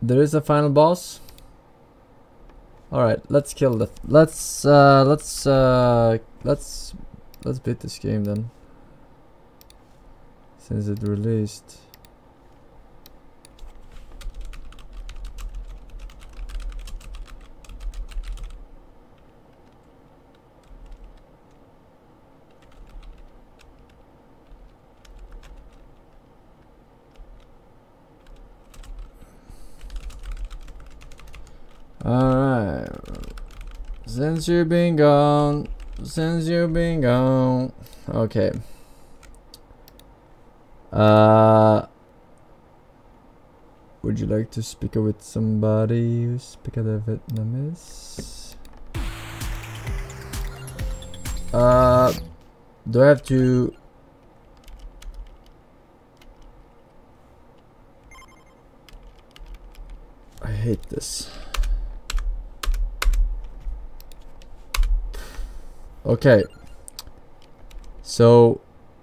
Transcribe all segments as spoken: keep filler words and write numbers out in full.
there is a final boss. All right, let's kill the. Let's uh, let's uh, let's let's beat this game then. Since it released. Alright. Since you've been gone. Since you've been gone. Okay. Uh Would you like to speak with somebody who speaks the Vietnamese? Uh do I have to I hate this. Okay, so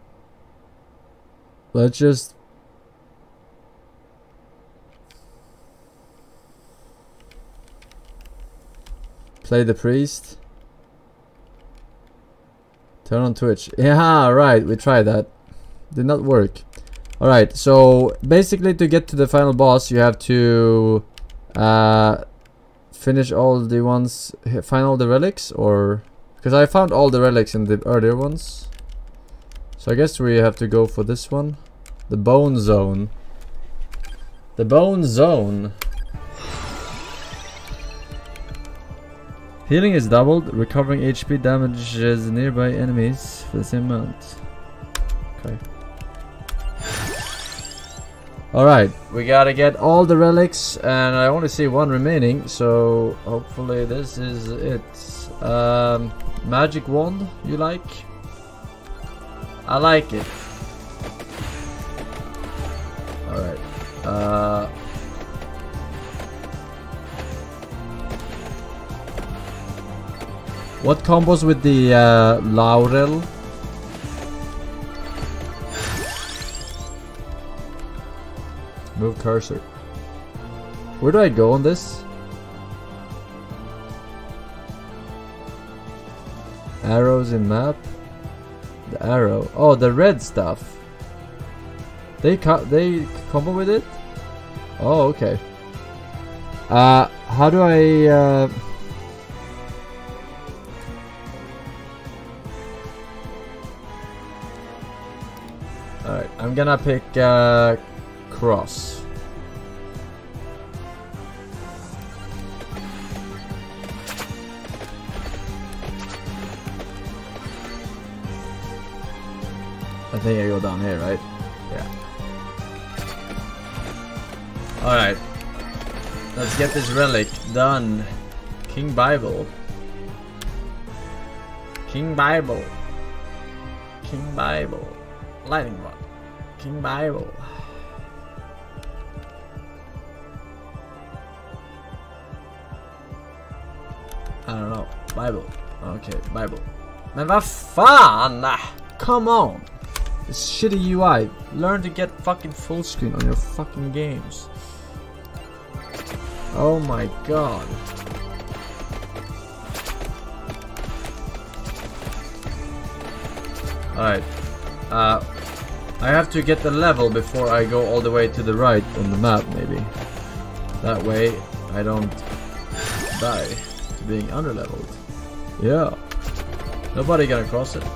let's just play the priest. Turn on Twitch. Yeah, right, we tried that. Did not work. Alright, so basically to get to the final boss you have to uh, finish all the ones, find all the relics, or... Because I found all the relics in the earlier ones. So I guess we have to go for this one. The Bone Zone. The Bone Zone. Healing is doubled. Recovering H P damages nearby enemies for the same amount. Okay. Alright, we gotta get all the relics and I only see one remaining. So hopefully this is it. Um... Magic wand, you like? I like it. Alright. Uh, what combos with the uh, Laurel? Move cursor. Where do I go on this? Arrows in map. The arrow. Oh, the red stuff. They co they combo with it. Oh, okay. Uh, how do I? Uh... All right, I'm gonna pick uh, cross. I think I go down here, right? Yeah. Alright. Let's get this relic done. King Bible. King Bible. King Bible. Lightning rod. King Bible. I don't know. Bible. Okay, Bible. Men vad fan! Come on! This shitty U I. Learn to get fucking full screen on your fucking games. Oh my god. Alright. Uh, I have to get the level before I go all the way to the right on the map, maybe. That way I don't die to being underleveled. Yeah. Nobody gonna cross it.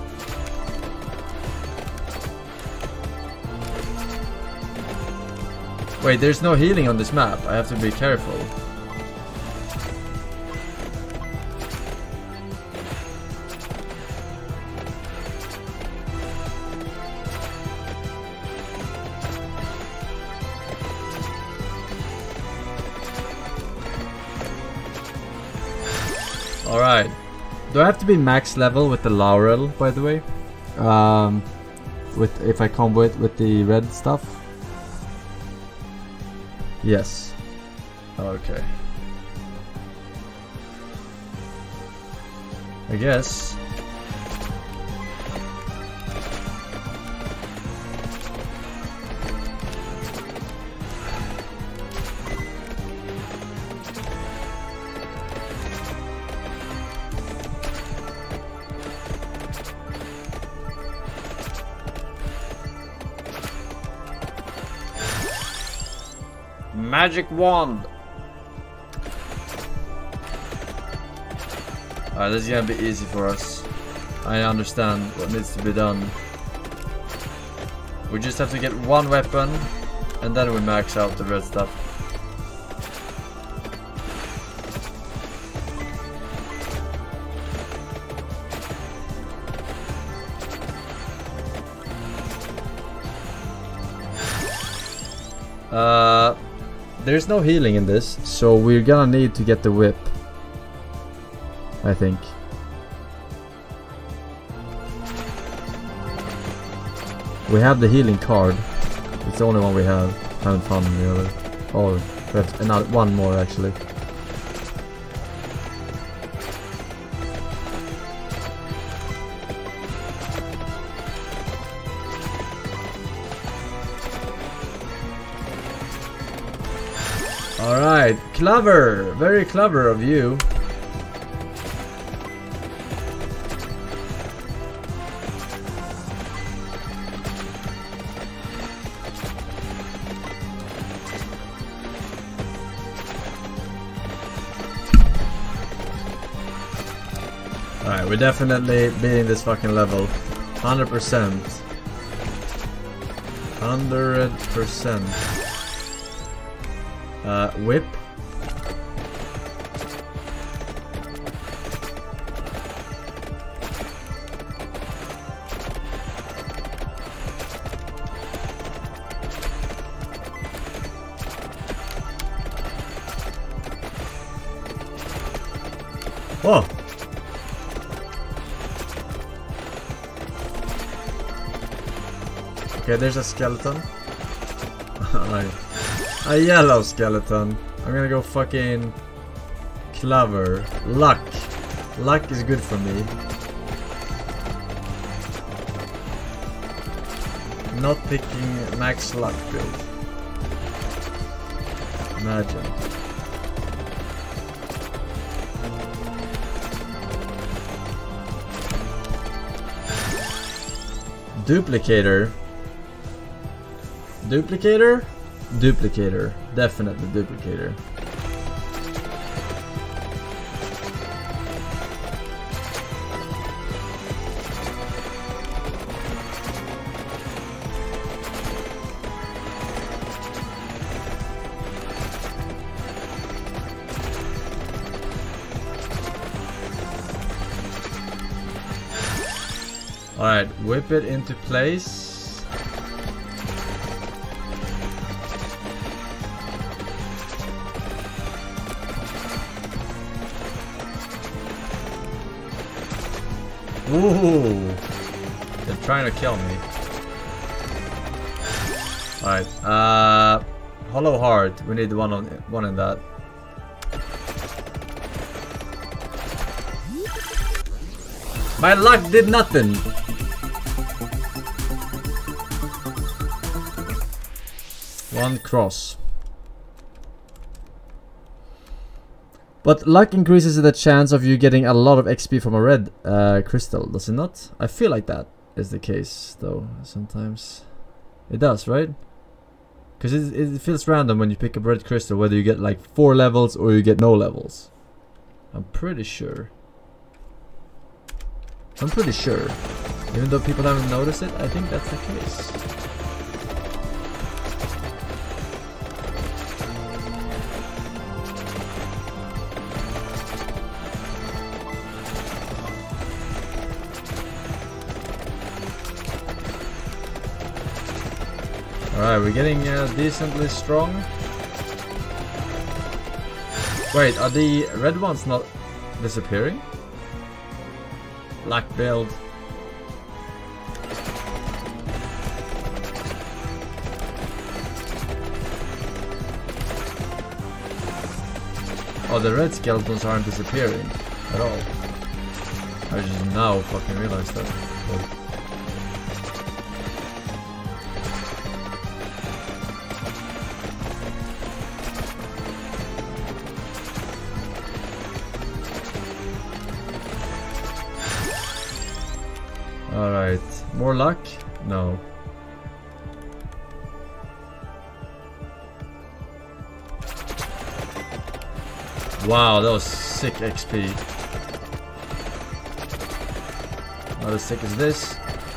Wait, there's no healing on this map. I have to be careful. Alright. Do I have to be max level with the Laurel, by the way? Um, with if I combo it with the red stuff? Yes. Okay. I guess. magic wand. Alright, this is gonna be easy for us. I understand what needs to be done. We just have to get one weapon, and then we max out the red stuff. Uh, there's no healing in this, so we're gonna need to get the whip, I think. We have the healing card. It's the only one we have. Haven't found the other. Oh, we have another one more actually. Alright, clever! Very clever of you. Alright, we're definitely beating this fucking level. one hundred percent. one hundred percent. Uh, whip. Oh! Okay, there's a skeleton. A yellow skeleton. I'm gonna go fucking clever. Luck. Luck is good for me. Not picking max luck build. Imagine. Duplicator. Duplicator? Duplicator. Definitely duplicator. Alright, whip it into place. Ooh, they're trying to kill me. Alright, uh, hollow heart. We need one on one in that. My luck did nothing. One cross. But luck increases the chance of you getting a lot of X P from a red uh, crystal, does it not? I feel like that is the case, though, sometimes. It does, right? Because it, it feels random when you pick up red crystal, whether you get like four levels or you get no levels. I'm pretty sure. I'm pretty sure. Even though people haven't noticed it, I think that's the case. Alright, we're getting uh, decently strong. Wait, are the red ones not disappearing? Black build. Oh, the red skeletons aren't disappearing at all. I just now fucking realized that. Oh. Alright, more luck? No. Wow, that was sick X P. Not as sick as this.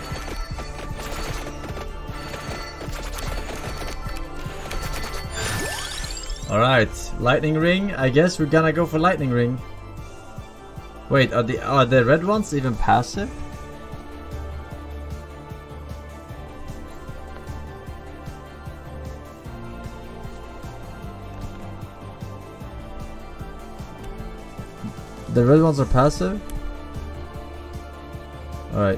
Alright, lightning ring. I guess we're gonna go for lightning ring. Wait, are the are the red ones even passive? The red ones are passive? Alright.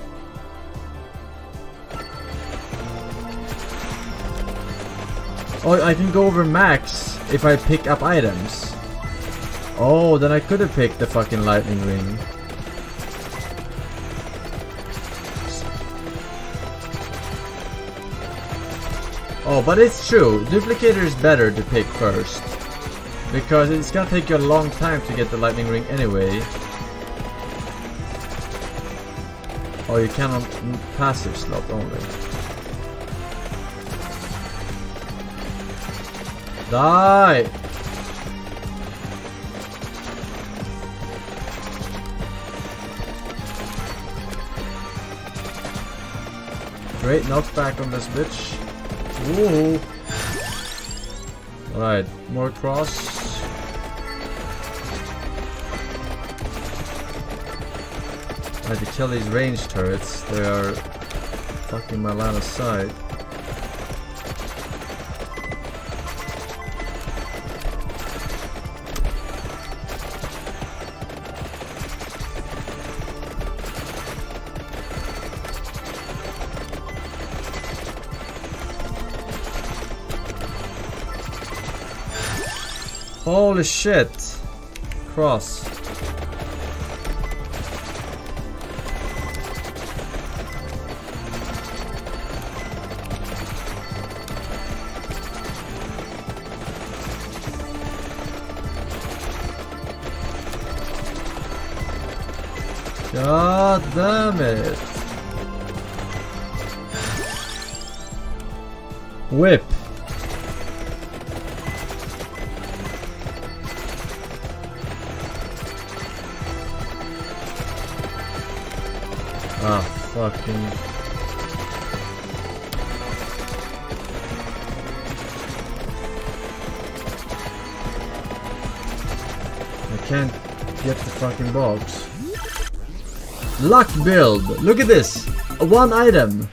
Oh, I can go over max if I pick up items. Oh, then I could have picked the fucking lightning ring. Oh, but it's true. Duplicator is better to pick first. Because it's gonna take you a long time to get the lightning ring anyway. Oh, you can on passive slot only. Die! Great knockback on this bitch. Ooh! Alright, more cross. I have to kill these range turrets. They are fucking my line of sight. Holy shit! Cross. God damn it! Whip. Ah, fucking. I can't get the fucking box. Luck build! Look at this! One item!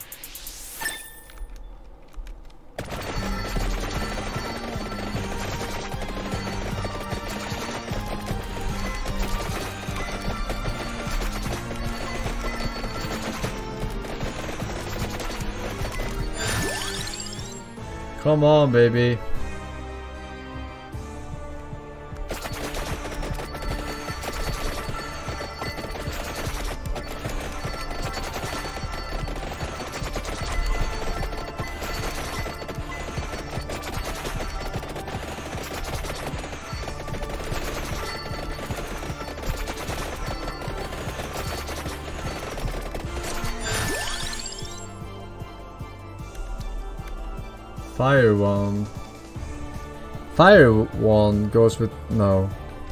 Come on, baby. Fire wand. Fire wand goes with no.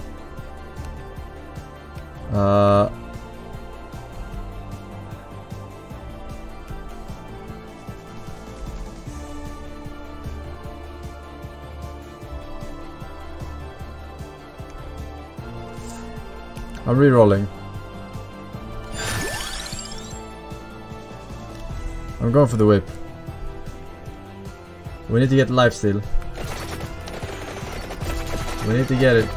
Uh. I'm re-rolling. I'm going for the whip. We need to get lifesteal. We need to get it.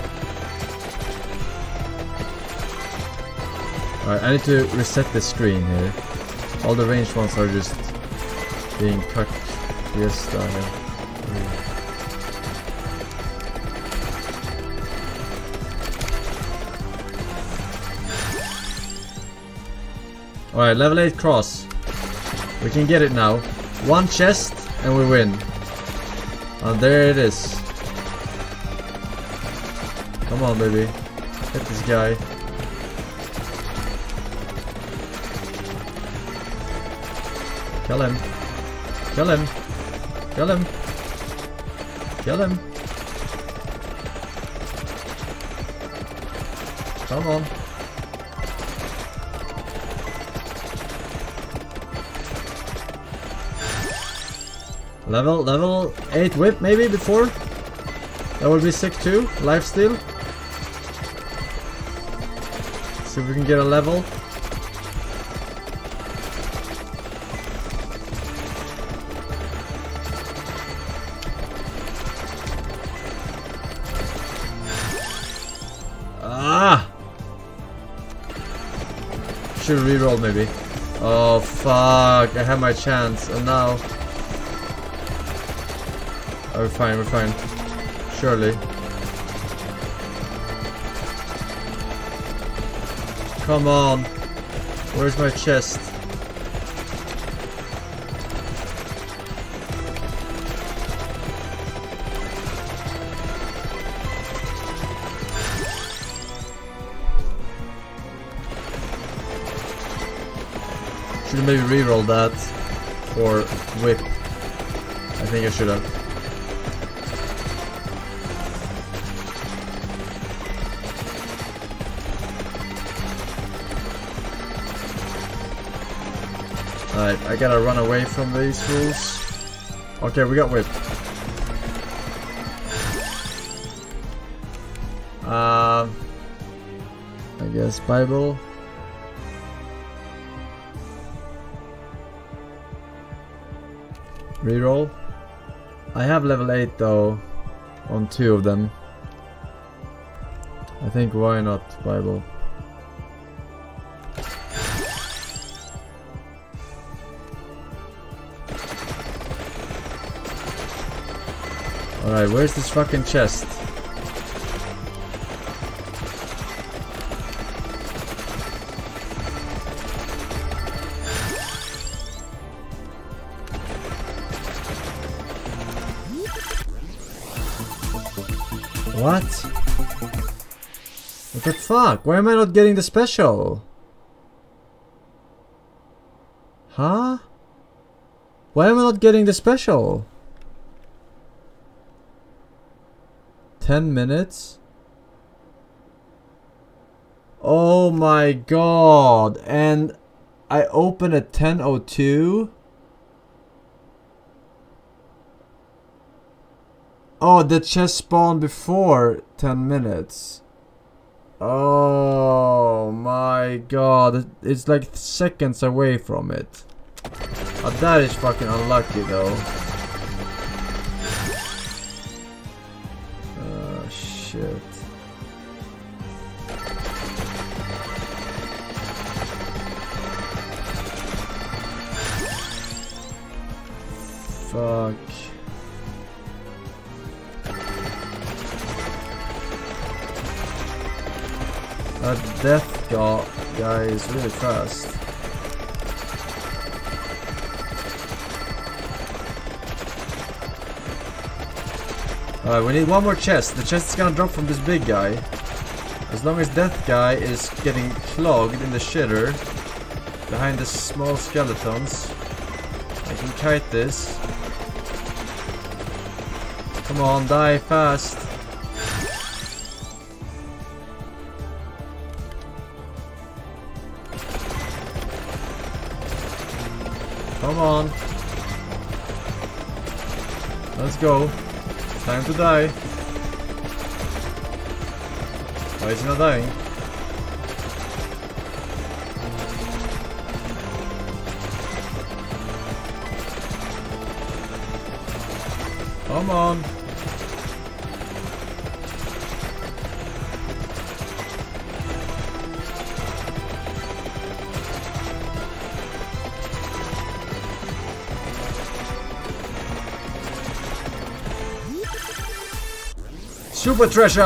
Alright, I need to reset the screen here. All the ranged ones are just being cut. Yes, uh, Alright, level eight cross. We can get it now. One chest and we win. Oh, there it is. Come on, baby. Hit this guy. Kill him. Kill him. Kill him. Kill him. Come on. Level, level eight whip maybe before? That would be sick too. Lifesteal. See if we can get a level. Ah! Should reroll maybe. Oh fuck! I had my chance, and now. Oh, we're fine. We're fine. Surely. Come on. Where's my chest? Should maybe reroll that or whip. I think I should have. Alright, I gotta run away from these fools. Okay, we got whip. Um, I guess Bible. Reroll. I have level eight though on two of them. I think why not Bible? Alright, where's this fucking chest? What? What the fuck? Why am I not getting the special? Huh? Why am I not getting the special? ten minutes? Oh my god. And I open at ten oh two? Oh, the chest spawned before ten minutes. Oh my god. It's like seconds away from it. Oh, that is fucking unlucky though. Oh shit. Fuck. That death guy, guy is really fast. Alright, we need one more chest. The chest is gonna drop from this big guy. As long as death guy is getting clogged in the shitter behind the small skeletons, I can kite this. Come on, die fast. Come on. Let's go. Time to die. Why is he not dying? Come on. Super treasure!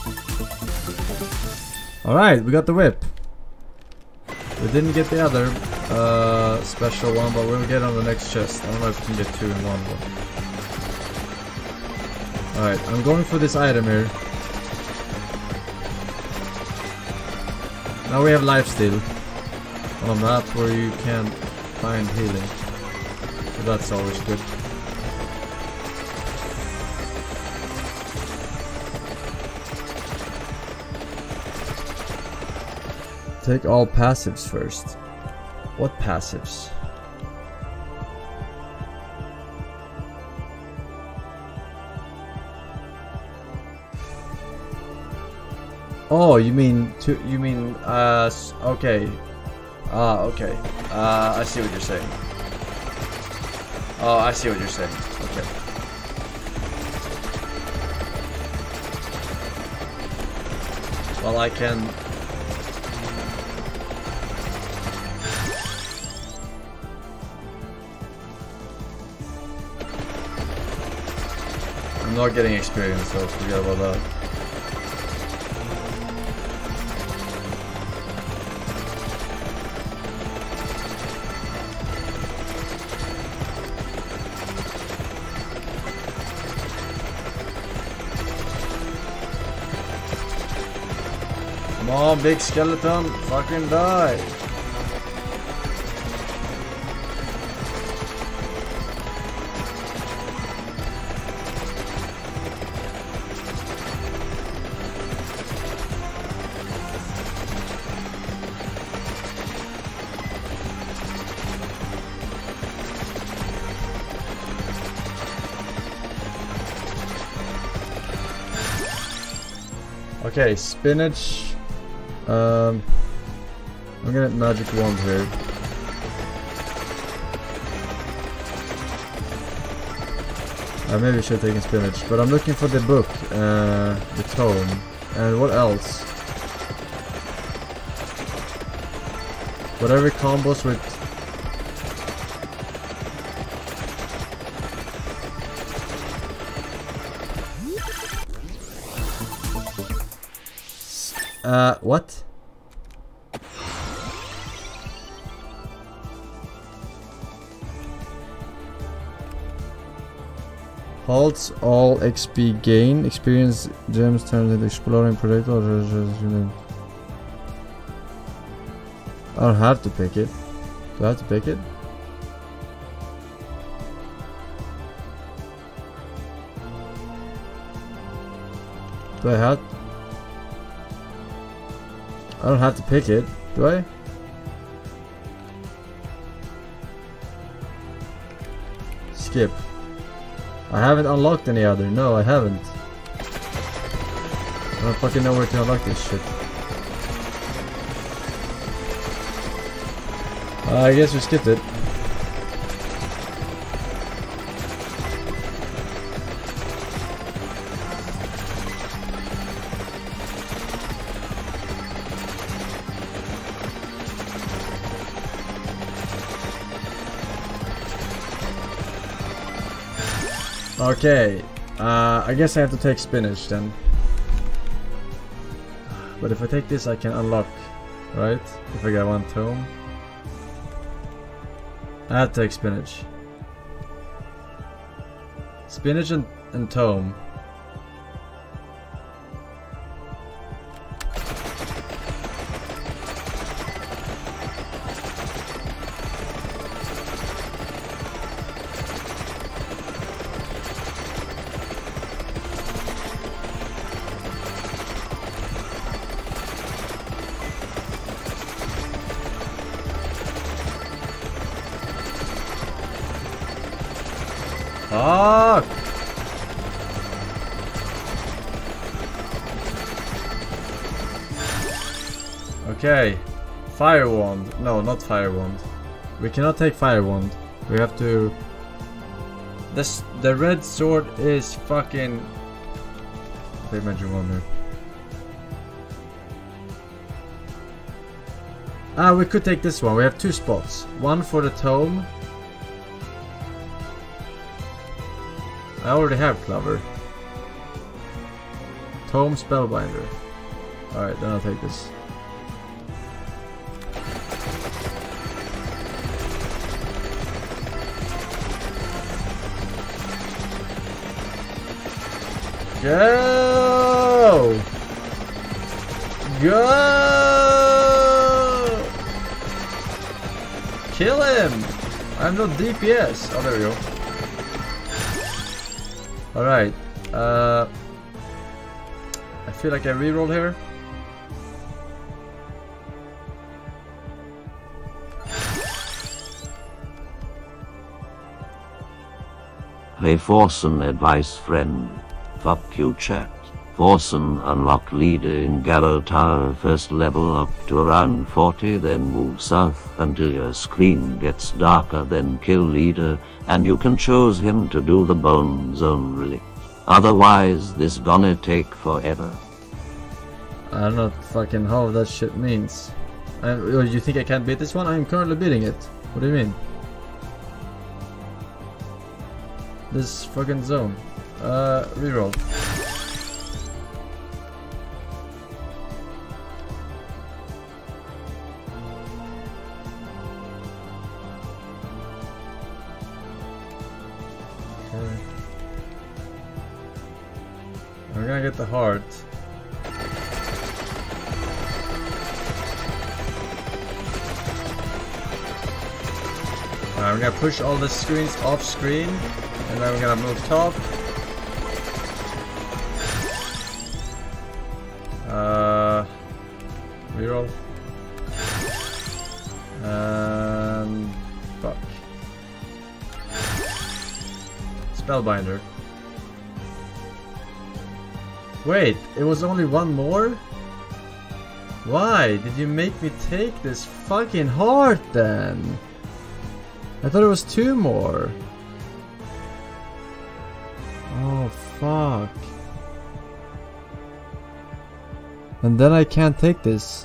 Alright, we got the whip. We didn't get the other uh, special one, but we'll get on the next chest. I don't know if we can get two in one. Alright, I'm going for this item here. Now we have lifesteal on a map where you can find healing. So that's always good. Take all passives first. What passives? Oh, you mean to you mean uh okay. Ah, uh, okay. Uh I see what you're saying. Oh, I see what you're saying. Okay. Well, I can I'm not getting experience, so forget about that. Come on, big skeleton, fucking die. Okay, spinach. Um, I'm gonna magic wand here. I maybe should have taken spinach, but I'm looking for the book, uh, the tome, and what else? Whatever combos with. Uh, what? Halts all X P gain. Experience gems turns into exploring projectile. I don't have to pick it. Do I have to pick it? Do I have? I don't have to pick it, do I? Skip. I haven't unlocked any other. No, I haven't. I don't fucking know where to unlock this shit. Uh, I guess we skipped it. Okay, uh, I guess I have to take spinach then. But if I take this, I can unlock, right? If I get one tome. I have to take spinach. Spinach and, and tome. Fuck! Okay, fire wand. No, not fire wand. We cannot take fire wand. We have to. This the red sword is fucking. Take magic wand here. Ah, we could take this one. We have two spots. One for the tome. I already have Clover. Tome Spellbinder. Alright, then I'll take this. Go! Go! Kill him! I'm not D P S. Oh, there we go. Alright, uh, I feel like I rerolled here. Hey Forsen advice friend. Fuck you chat. Forsen unlock leader in Gallo Tower first level up to around forty, then move south until your screen gets darker, then kill leader and you can choose him to do the bone zone relic. Otherwise this gonna take forever. I don't know fucking how that shit means. I, oh, you think I can't beat this one? I'm currently beating it. What do you mean? This fucking zone. Uh, reroll. Okay. I'm gonna get the heart. I'm gonna push all the screens off screen, and then we're gonna move top. Uh, reroll. And fuck. Spellbinder. Wait, it was only one more? Why did you make me take this fucking heart then? I thought it was two more. Oh fuck. And then I can't take this.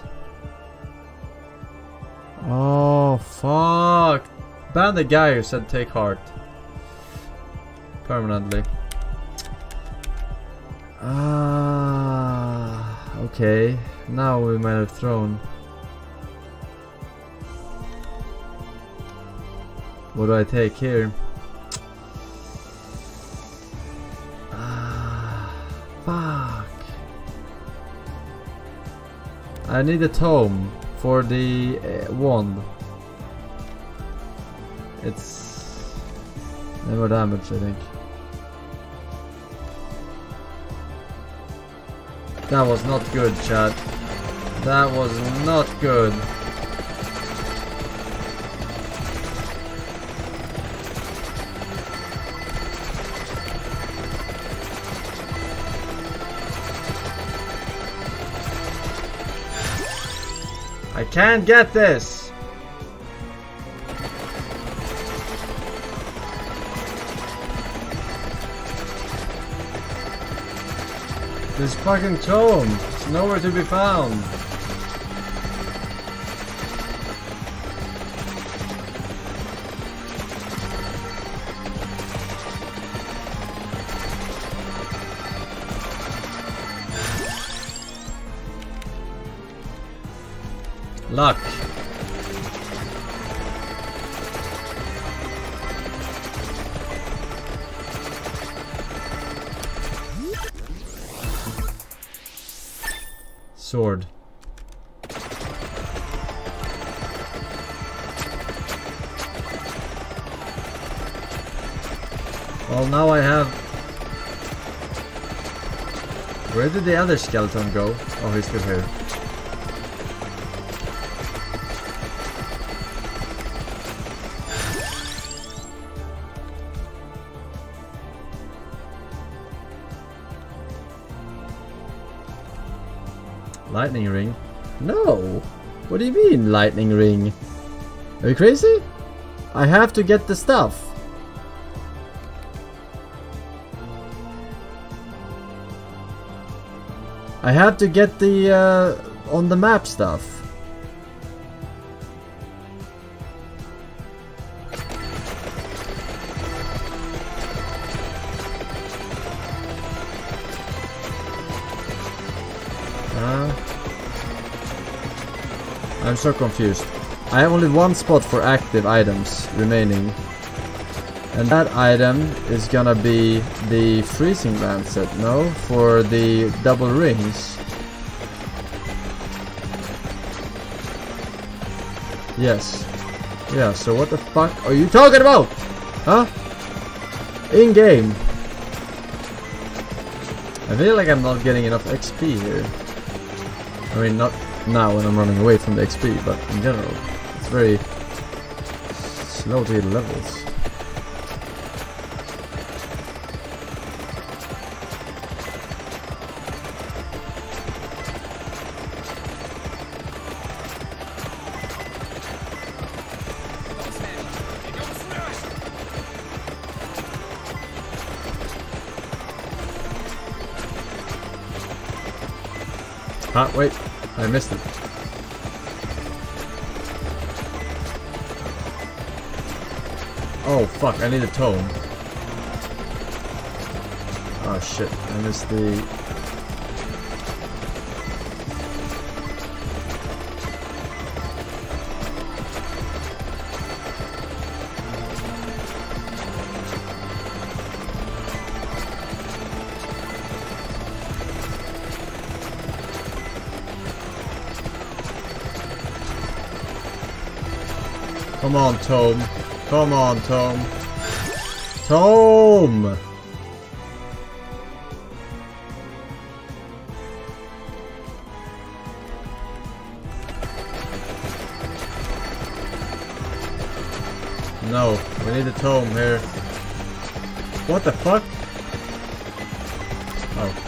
Oh fuck. Ban the guy who said take heart. Permanently. Ah, okay. Now we might have thrown. What do I take here? Ah, fuck. I need a tome for the uh, wand. It's never damage, I think. That was not good, chat. That was not good. I can't get this! This fucking tome is nowhere to be found. Luck. Sword. Well, now I have... Where did the other skeleton go? Oh, he's still here. Lightning ring? No! What do you mean, lightning ring? Are you crazy? I have to get the stuff. I have to get the uh, on the map stuff. Uh, I'm so confused. I have only one spot for active items remaining. And that item is gonna be the freezing lancet, no? For the double rings. Yes. Yeah, so what the fuck are you talking about? Huh? In game. I feel like I'm not getting enough X P here. I mean, not now when I'm running away from the X P, but in general. It's very slow to hit levels. Ah, wait. I missed it. Oh, fuck. I need a tome. Oh, shit. I missed the... Come on, Tome. Come on, Tome. Tome! No, we need a tome here. What the fuck? Oh.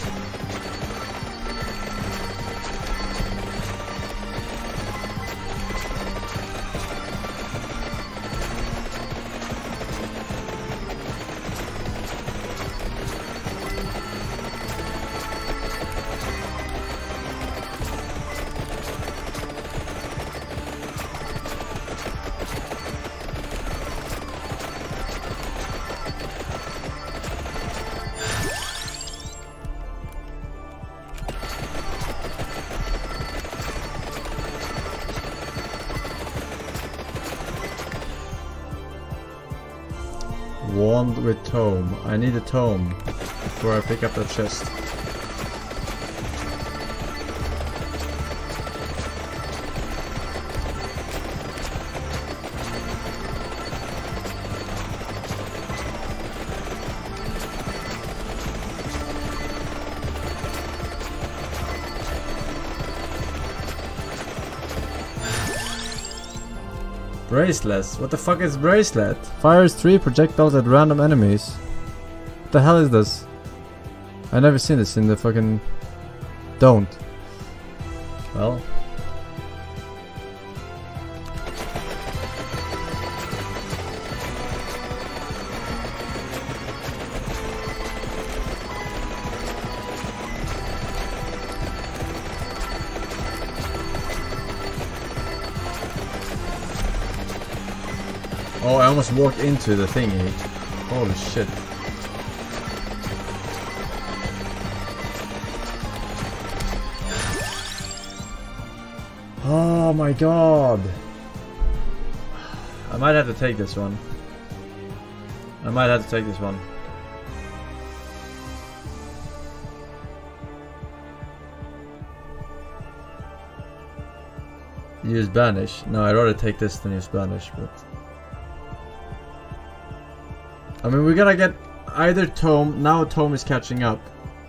Wand with tome. I need a tome before I pick up that chest. Bracelets? What the fuck is bracelet? Fires three projectiles at random enemies. What the hell is this? I never seen this in the fucking... Don't. Well. Oh, I almost walked into the thingy. Holy shit. Oh my god. I might have to take this one. I might have to take this one. Use banish. No, I'd rather take this than use banish, but... I mean, we gotta get either tome. Now tome is catching up.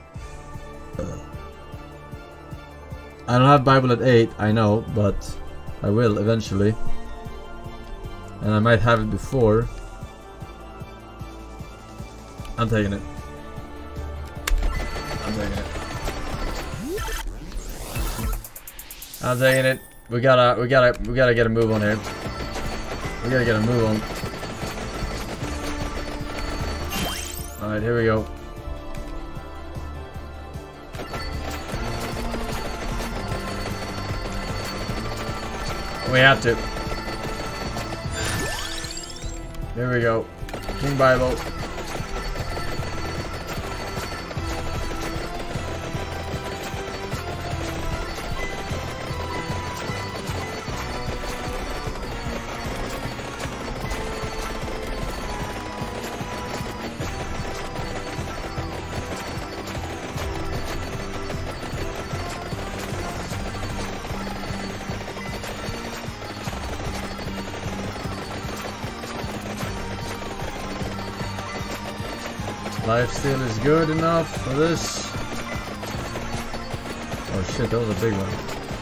I don't have Bible at eight, I know, but I will eventually. And I might have it before. I'm taking it. I'm taking it. I'm taking it. We gotta, we gotta, we gotta get a move on here. We gotta get a move on. Alright, here we go. We have to. Here we go. King Bible. Lifesteal is good enough for this. Oh shit, that was a big one.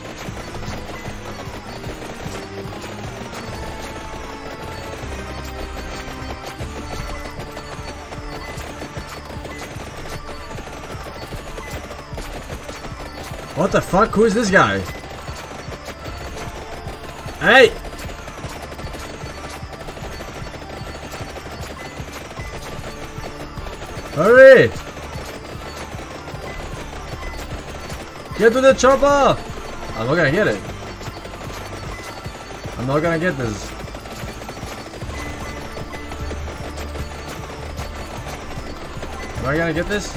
What the fuck? Who is this guy? Hey! Hurry! Get to the chopper! I'm not gonna get it. I'm not gonna get this. Am I gonna get this?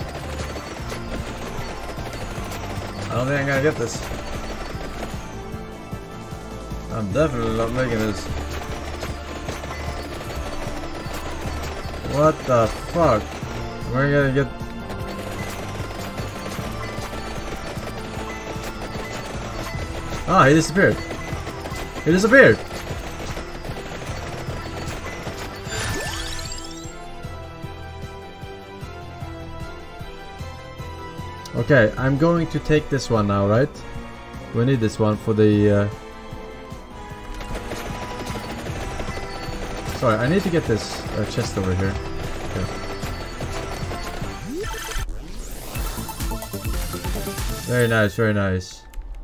I don't think I'm gonna get this. I'm definitely not making this. What the fuck? Am I gonna get... Ah, he disappeared. He disappeared! Okay, I'm going to take this one now, right? We need this one for the... Uh... Sorry, I need to get this uh, chest over here. Okay. Very nice, very nice.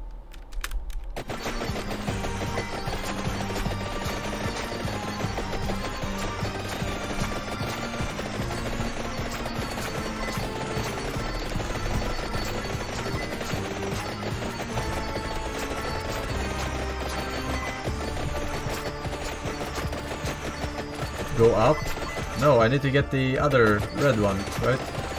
Go up? No, I need to get the other red one, right?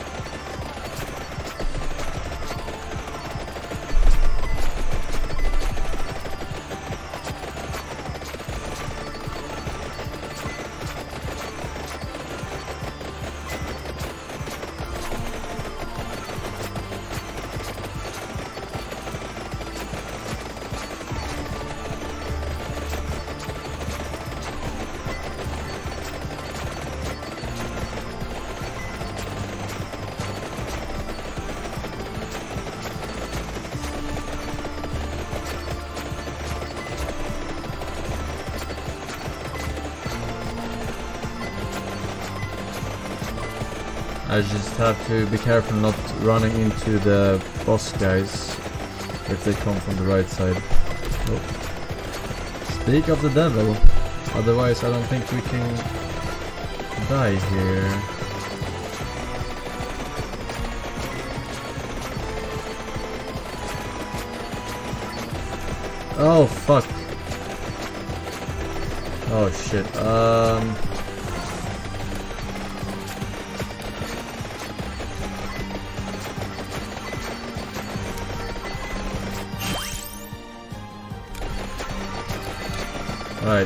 I just have to be careful not running into the boss guys if they come from the right side. Oh. Speak of the devil. Otherwise I don't think we can die here. Oh fuck. Oh shit. Um Right.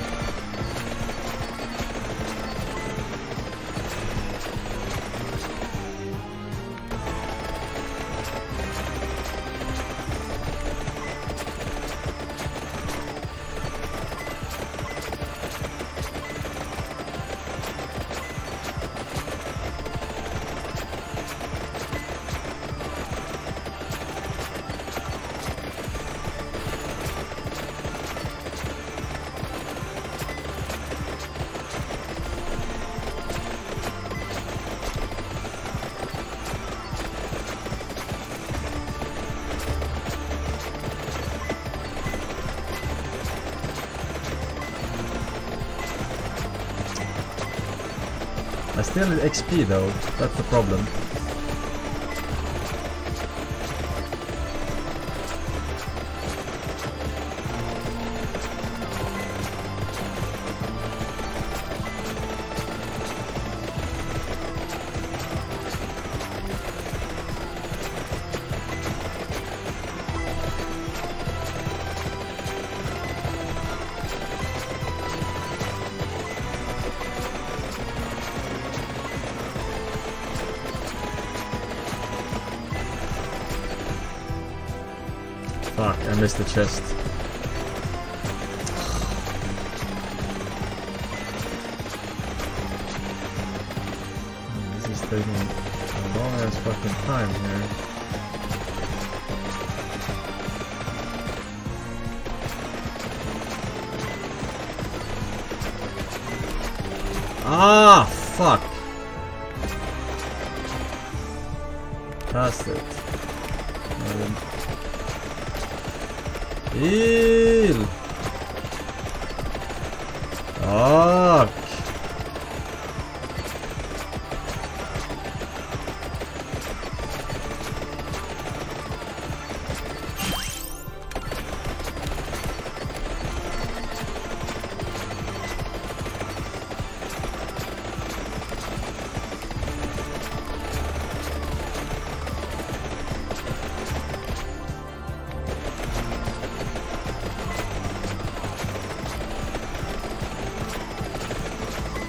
I still need X P though, that's the problem. Fuck, I missed the chest. This is taking a long ass fucking time here. Ah, fuck. Past it. Um, Heal! Fuck!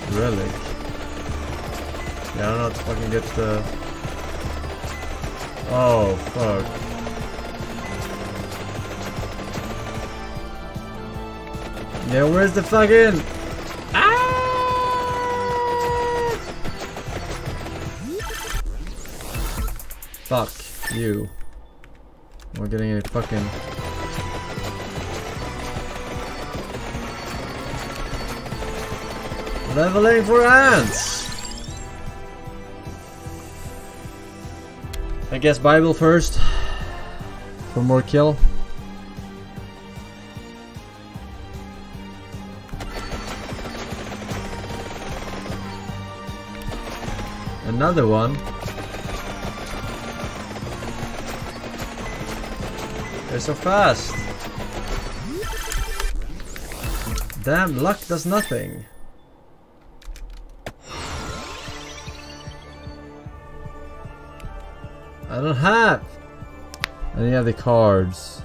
Relic. Yeah, I don't know how to fucking get the... Oh, fuck. Yeah, where's the fucking... Ah! Fuck you. I'm not getting any fucking... Leveling for ants! I guess Bible first. For more kill. Another one. They're so fast. Damn, luck does nothing. I don't have any of the cards.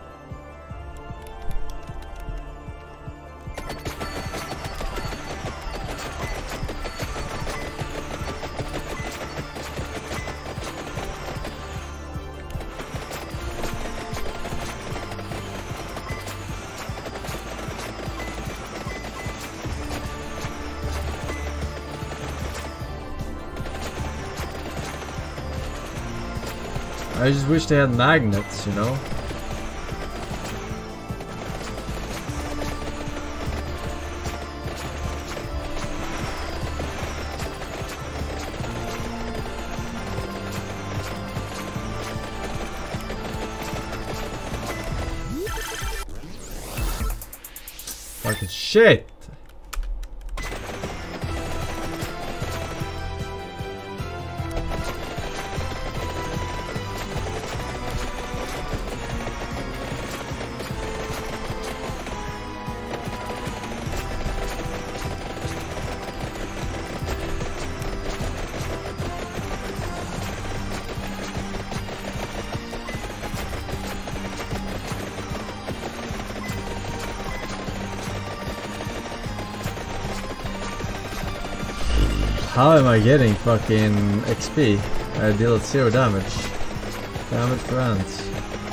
I just wish they had magnets, you know? Fucking shit! How am I getting fucking X P? I deal zero damage. Damage for ants.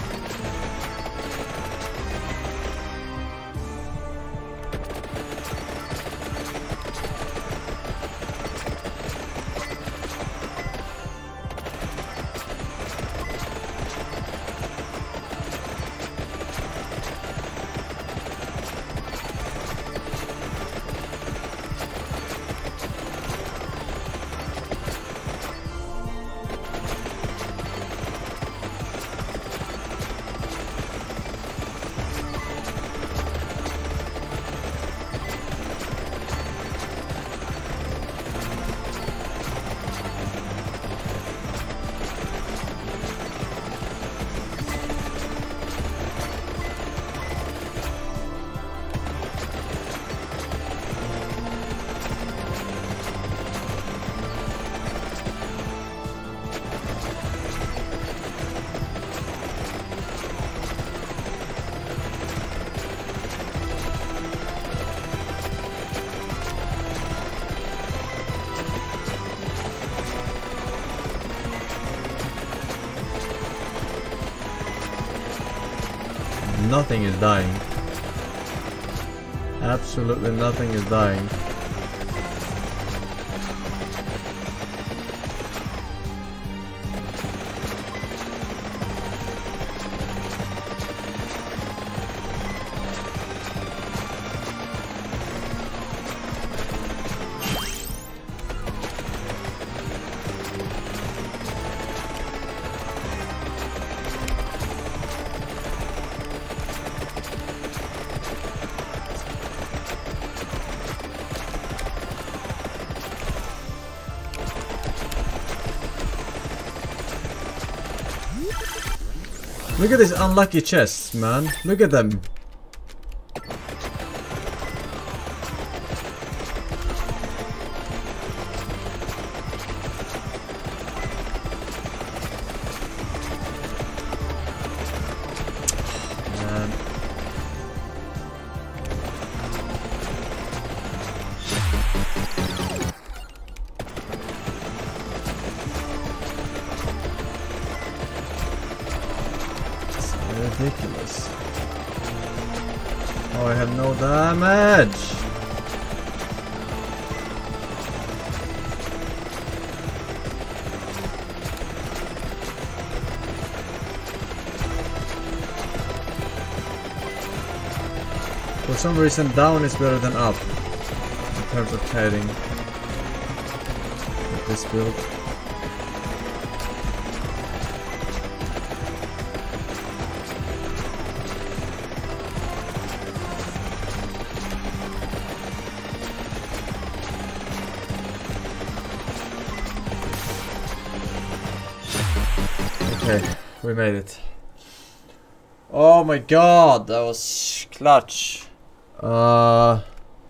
Nothing is dying. Absolutely nothing is dying. Look at these unlucky chests, man. Look at them. Man. ridiculous. Oh, I have no damage! For some reason, down is better than up in terms of kiting with this build. Okay, we made it. Oh my god, that was clutch. Uh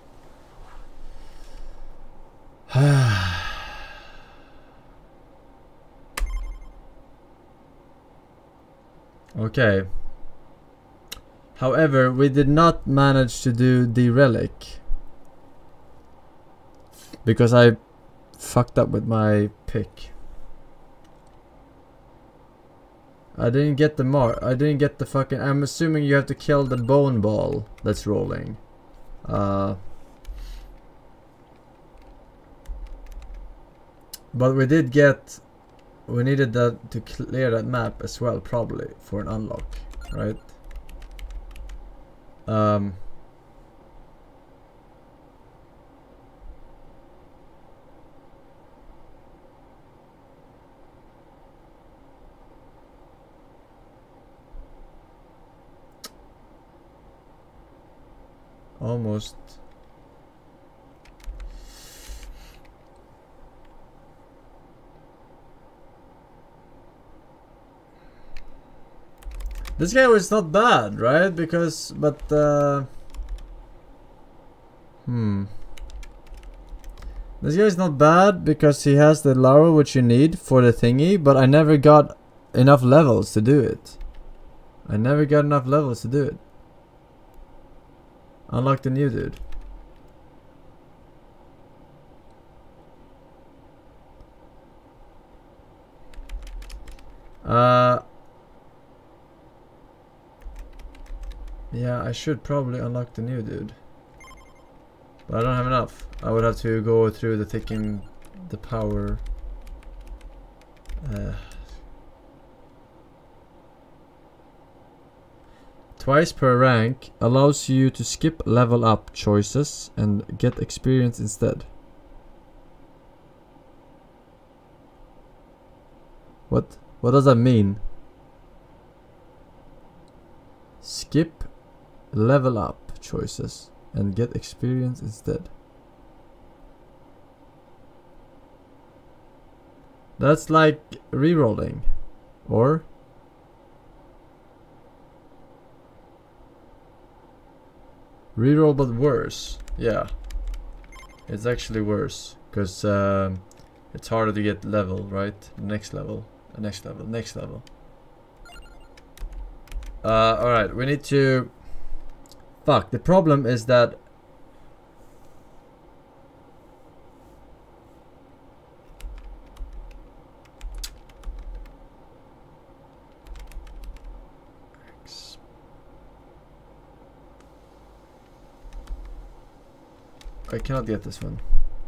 Okay. However, we did not manage to do the relic because I fucked up with my pick. I didn't get the mark. I didn't get the fucking. I'm assuming you have to kill the bone ball that's rolling. Uh, but we did get. We needed that to clear that map as well, probably for an unlock, right? Um. Almost. This guy was not bad, right? Because, but, uh... Hmm. This guy is not bad because he has the Laurel which you need for the thingy, but I never got enough levels to do it. I never got enough levels to do it. Unlock the new dude. Uh, yeah, I should probably unlock the new dude. But I don't have enough. I would have to go through the taking the power. Uh, Twice per rank allows you to skip level up choices and get experience instead. What? What does that mean? Skip level up choices and get experience instead. That's like rerolling, or? Reroll but worse. Yeah. It's actually worse. Because um, it's harder to get level, right? Next level. Next level. Next level. Uh, alright, we need to... Fuck, the problem is that... I cannot get this one.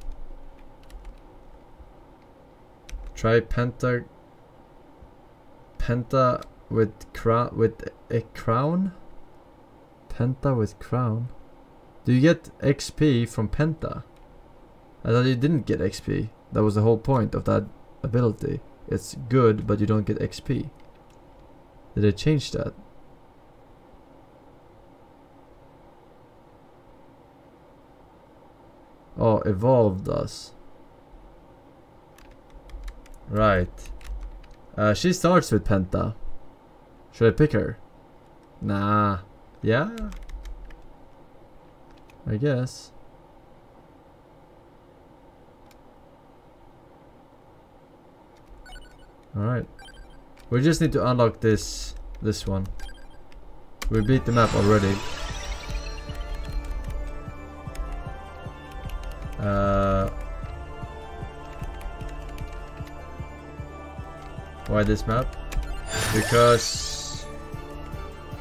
Try Penta. Penta with crown with a crown. Penta with crown. Do you get X P from Penta? I thought you didn't get X P. That was the whole point of that ability. It's good, but you don't get X P. Did they change that? Oh, evolve does. Right. Uh, she starts with Penta. Should I pick her? Nah. Yeah? I guess. Alright. We just need to unlock this this one. We beat the map already. Uh, why this map? Because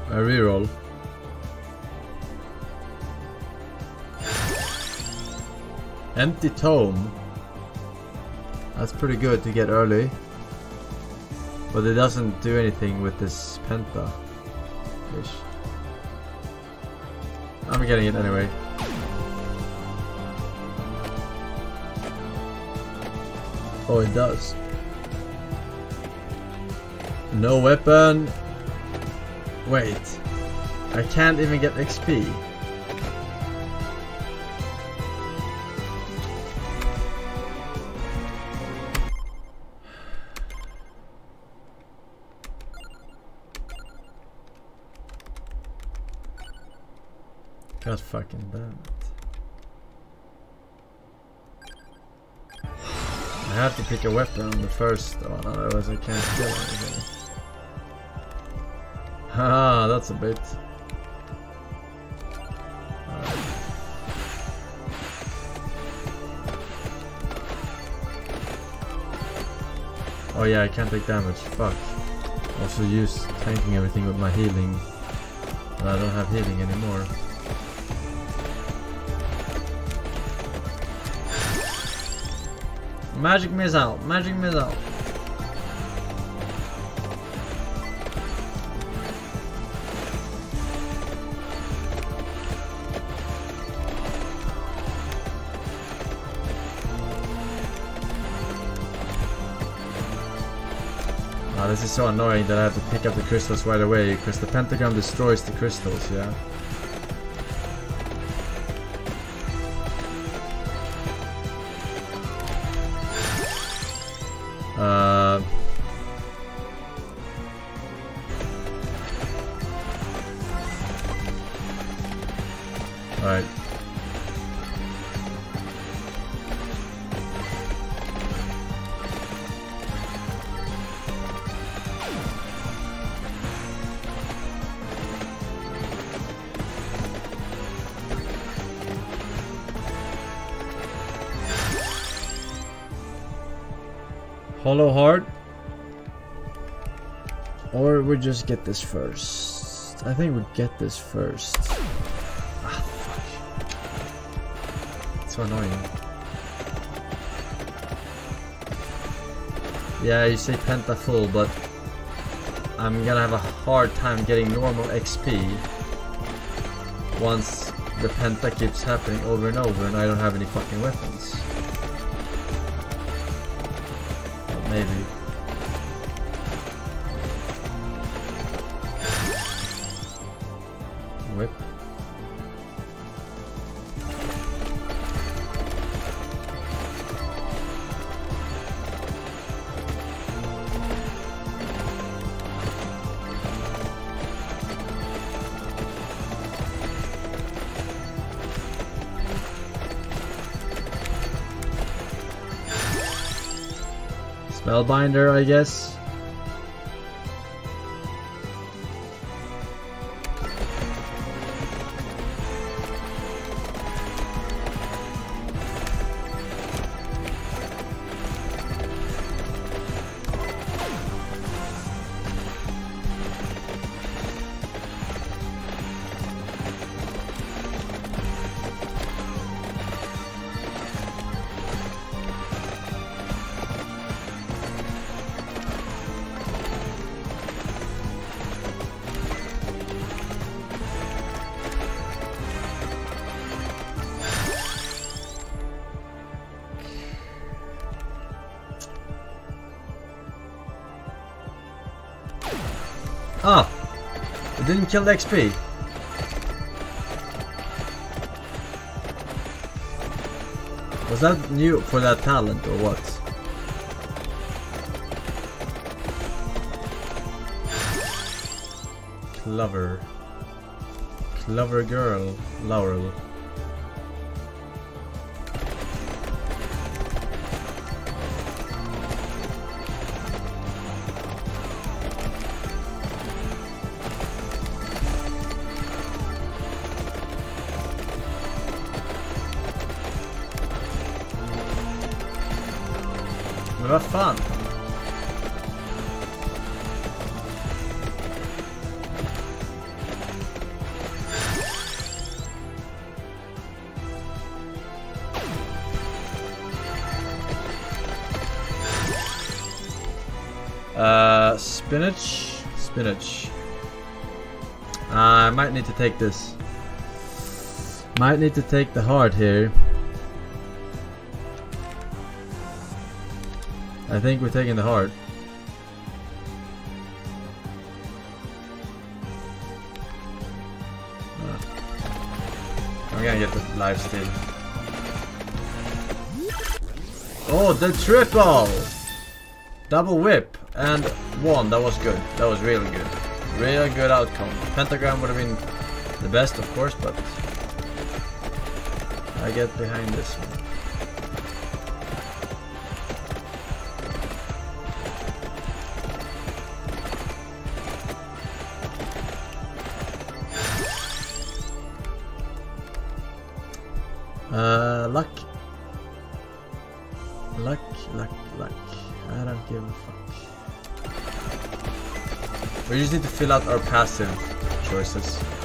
I reroll. Empty tome. That's pretty good to get early. But it doesn't do anything with this penta. Ish. I'm getting it anyway. Oh, it does. No weapon. Wait. I can't even get X P. God fucking damn it. I have to pick a weapon on the first one, otherwise I can't kill anything. Haha, that's a bit. Right. Oh yeah, I can't take damage, fuck. Also use tanking everything with my healing. But I don't have healing anymore. Magic missile, magic missile. Oh, this is so annoying that I have to pick up the crystals right away because the pentagram destroys the crystals, yeah. Uh, Alright. Hollow heart, or we just get this first. I think we get this first. Ah, fuck! It's so annoying. Yeah, you say penta full, but I'm gonna have a hard time getting normal X P once the penta keeps happening over and over, and I don't have any fucking weapons. Maybe. Whip. Spellbinder, I guess. Ah! It didn't kill the X P. Was that new for that talent or what? Clever. Clever girl, Laurel. Men vad fan? Uh, spinach. Spinach. Uh, I might need to take this. Might need to take the heart here. I think we're taking the heart. I'm gonna get the life steal. Oh, the triple! Double whip and one. That was good. That was really good. Really good outcome. Pentagram would have been the best, of course, but I get behind this one. Uh, luck. Luck, luck, luck. I don't give a fuck. We just need to fill out our passive choices.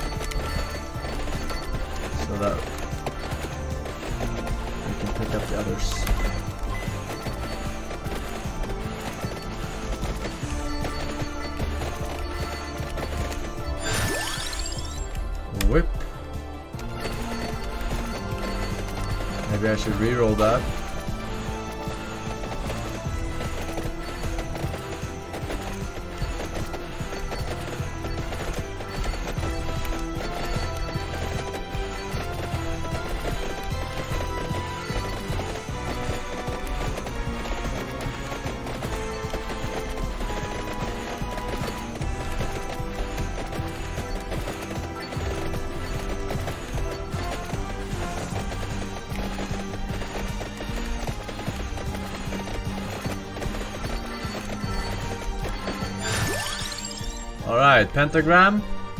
So that we can pick up the others. Whip. Maybe I should reroll that. Alright, pentagram.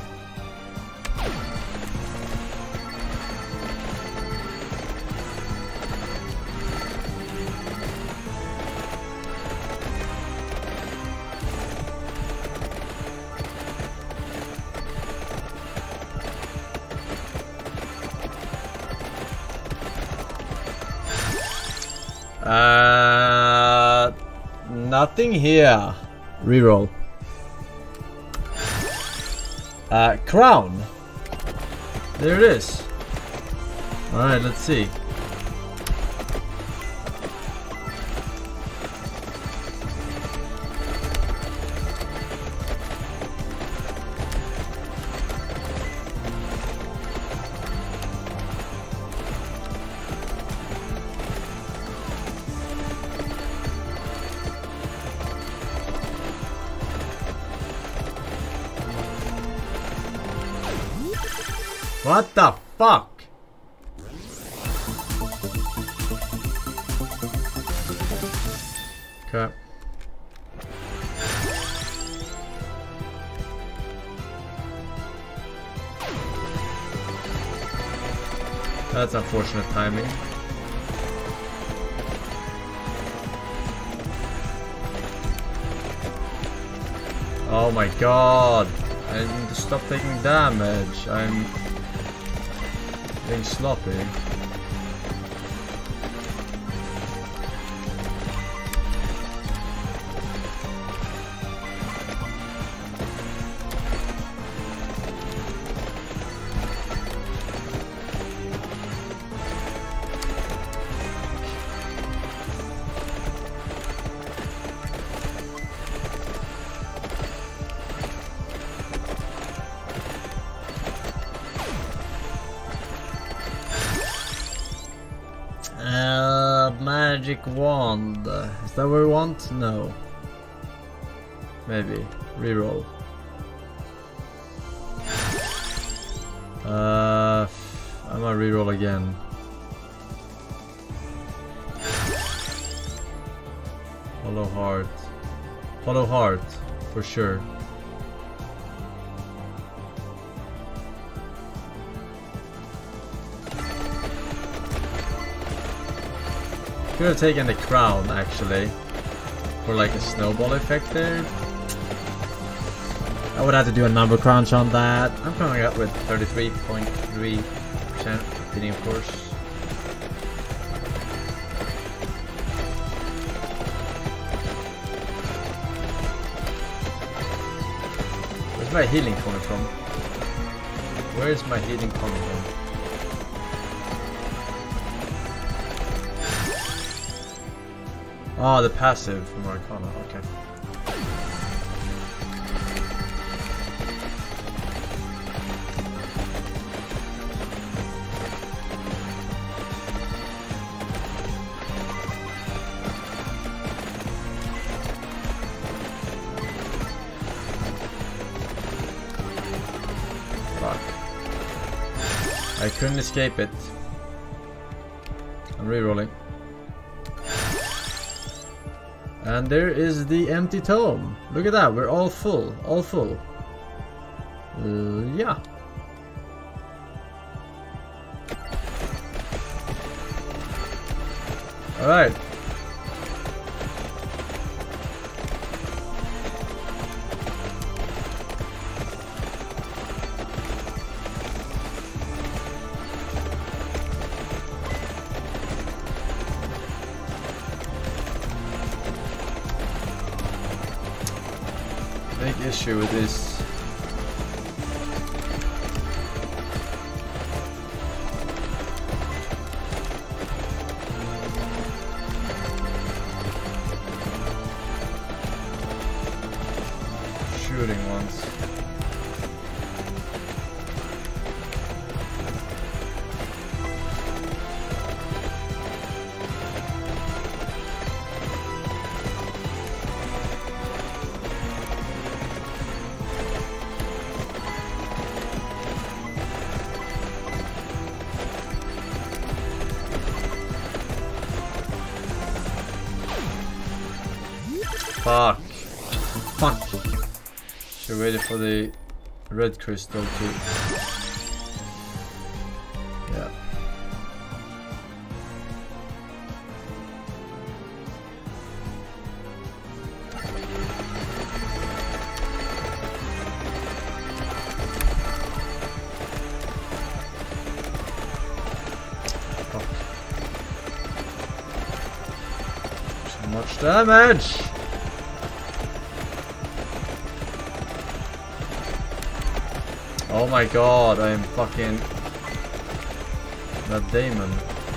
Uh, nothing here. Reroll. Uh, crown. There it is. Alright, let's see. What the fuck? Okay. That's unfortunate timing. Oh my god. I need to stop taking damage. I'm being sloppy. Magic wand. Is that what we want? No. Maybe. Reroll. Uh, I'm gonna reroll again. Hollow heart. Hollow heart, for sure. Could have taken the crown actually for like a snowball effect there. I would have to do a number crunch on that. I'm coming up with thirty-three point three percent opinion force. my healing coming from? Where is my healing coming from? Ah, oh, the passive from Arcana, okay. I couldn't escape it. I'm re-rolling. And there is the empty tome. Look at that, we're all full, all full. Uh, yeah. Alright. Big issue with this. Shooting ones. Fuck. Fuck. Should wait for the red crystal to... Yeah. Fuck. So much damage! Oh my god, I am fucking that Damon.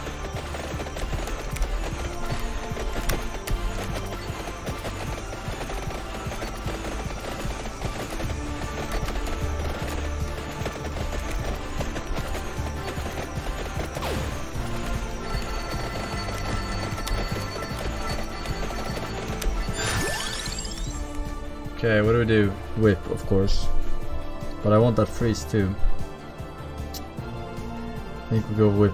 Okay, what do we do? Whip, of course. But I want that freeze too. I think we go whip.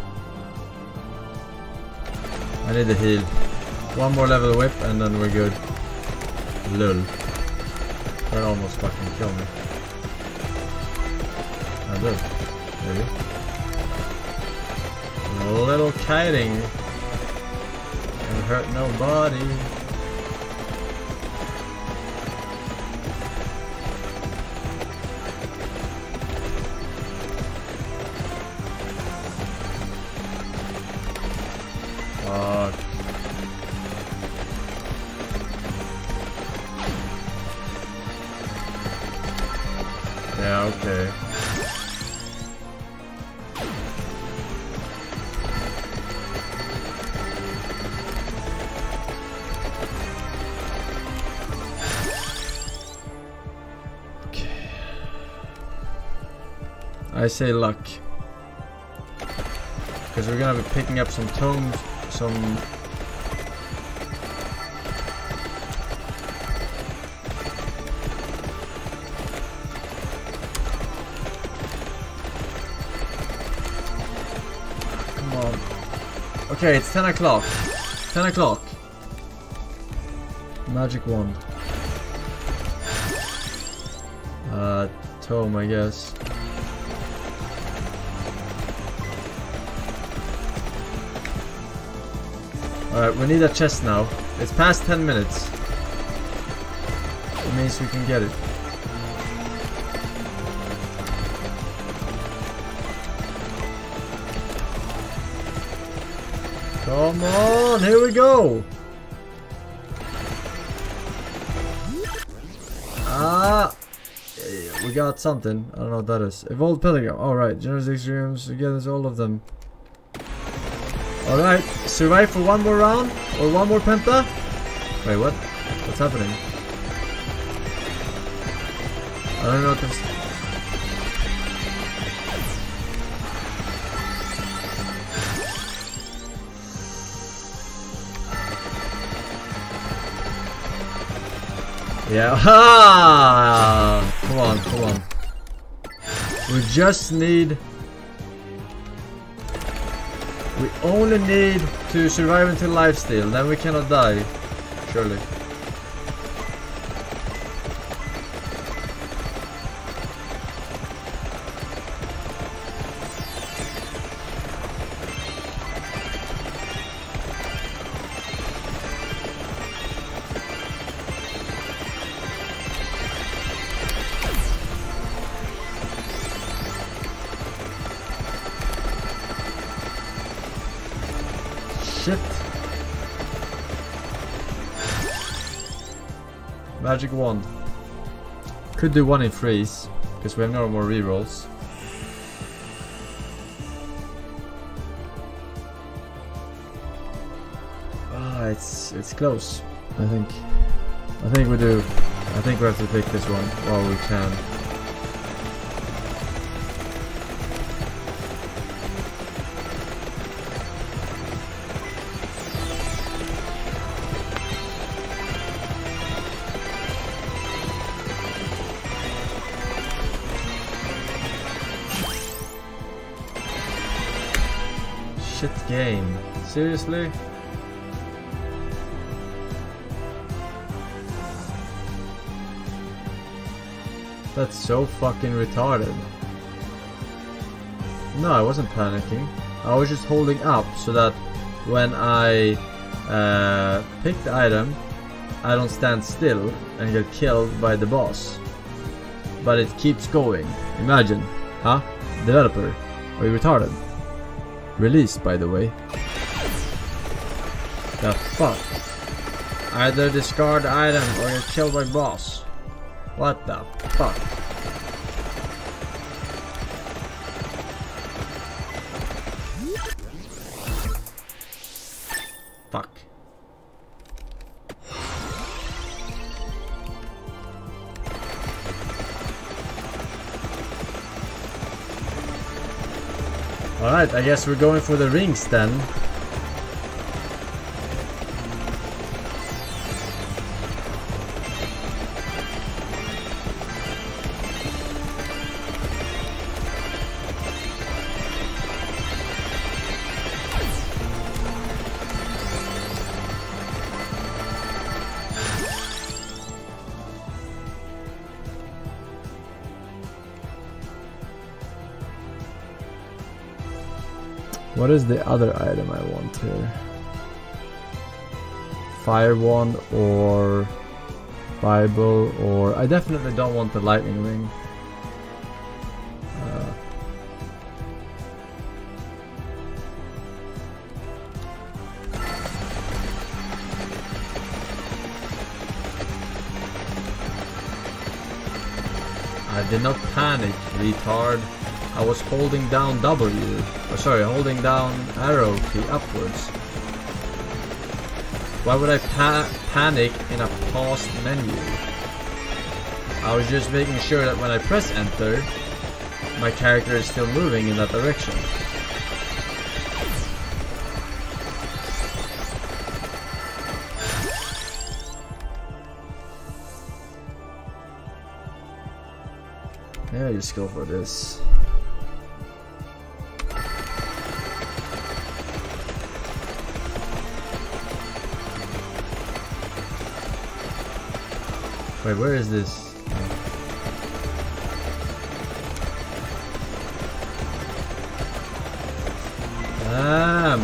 I need the heal. One more level whip and then we're good. Lul. That almost fucking killed me. I did. Maybe. A little kiting. Don't hurt nobody. Fuck. Yeah, okay. Okay. I say luck. Because we're gonna be picking up some tomes. Some come on. Okay, it's ten o'clock. Ten o'clock. Magic wand. Uh, tome, I guess. Alright, we need a chest now. It's past ten minutes. It means we can get it. Come on, here we go! Ah! we got something. I don't know what that is. Evolved Pelican. Alright, generous extremes. Again, there's all of them. Alright, survive for one more round? Or one more penta? Wait, what? What's happening? I don't know what this... Yeah, ha! Come on, come on. We just need... We only need to survive until lifesteal, then we cannot die. Surely. Shit. Magic wand. Could do one in freeze, because we have no more rerolls. Ah, it's it's close. I think. I think we do. I think we have to pick this one while we can. Shit game. Seriously? That's so fucking retarded. No, I wasn't panicking. I was just holding up so that when I uh, pick the item, I don't stand still and get killed by the boss. But it keeps going. Imagine. Huh? Developer. Are you retarded? Released, by the way. The fuck? Either discard the item or get killed by boss. What the fuck? Fuck. Alright, I guess we're going for the rings then. What is the other item I want here? Fire wand or Bible, or I definitely don't want the lightning ring. Uh, I did not panic, retard. I was holding down W, or sorry, holding down arrow key upwards. Why would I pa panic in a paused menu? I was just making sure that when I press enter, my character is still moving in that direction. Yeah, just go for this. Wait, where is this? Damn.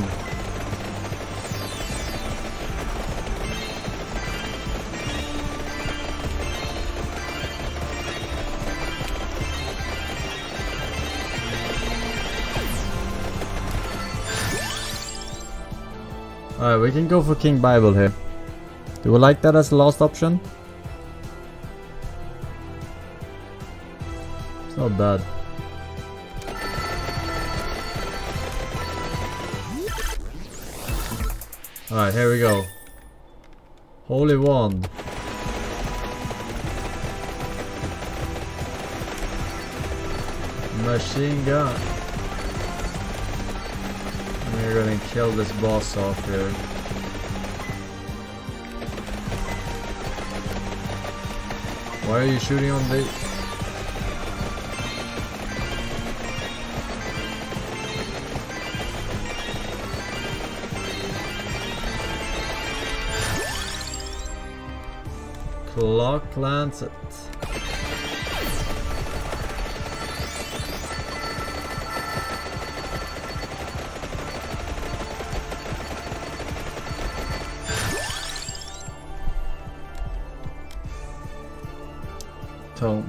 Alright, we can go for King Bible here. Do we like that as the last option? It's not bad. Alright, here we go. Holy Wand. Machine gun. We're gonna kill this boss off here. Why are you shooting on the... Clock Lancet. Tome.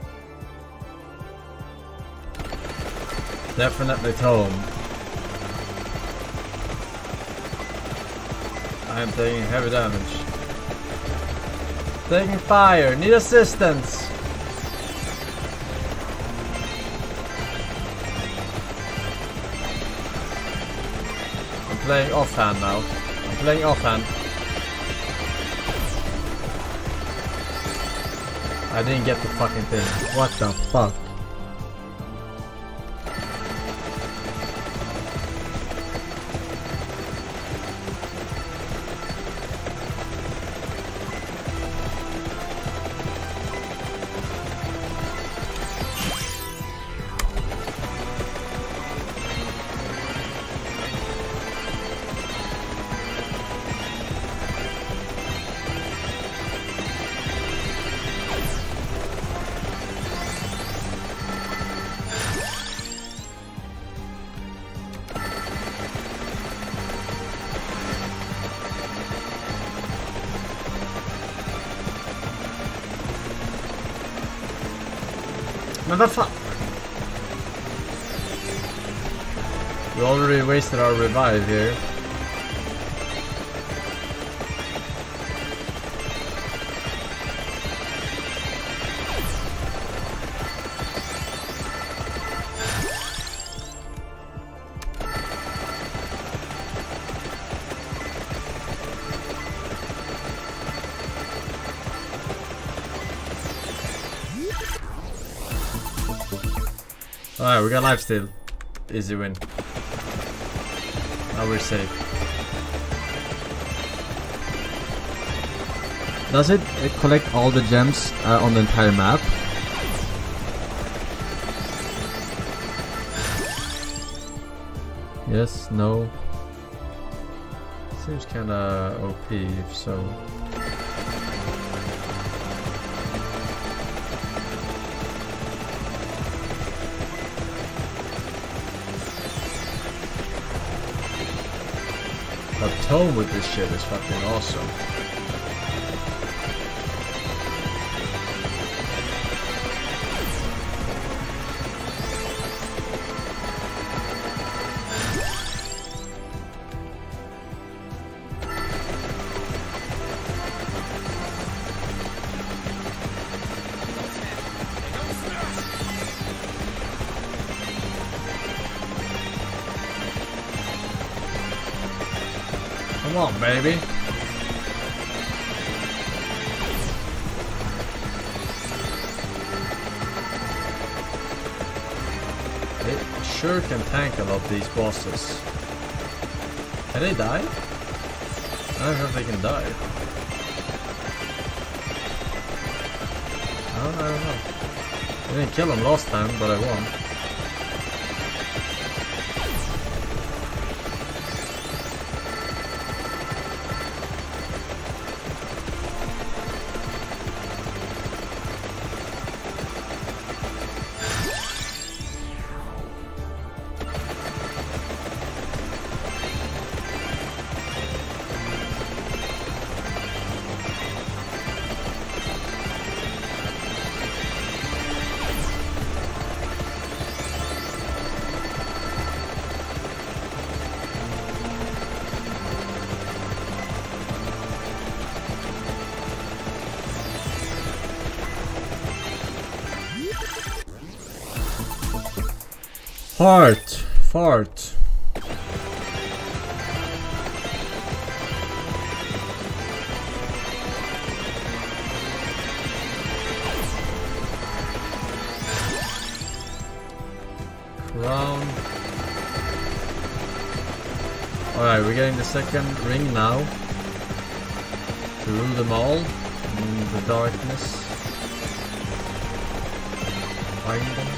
Definitely Tome. I am taking heavy damage. Taking fire. Need assistance. I'm playing offhand now. I'm playing offhand. I didn't get the fucking thing. What the fuck? Motherfucker! We already wasted our revive here. Alright, we got lifesteal. Easy win. Now we're safe. Does it, it collect all the gems uh, on the entire map? Yes, no. Seems kinda O P if so. But Tome with this shit is fucking awesome. Come on, baby. They sure can tank a lot, these bosses. Can they die? I don't know if they can die. I don't, I don't know. I didn't kill them last time, but I won. Heart. Fart. Crown. Alright, we're getting the second ring now. To rule them all in the darkness. Find them.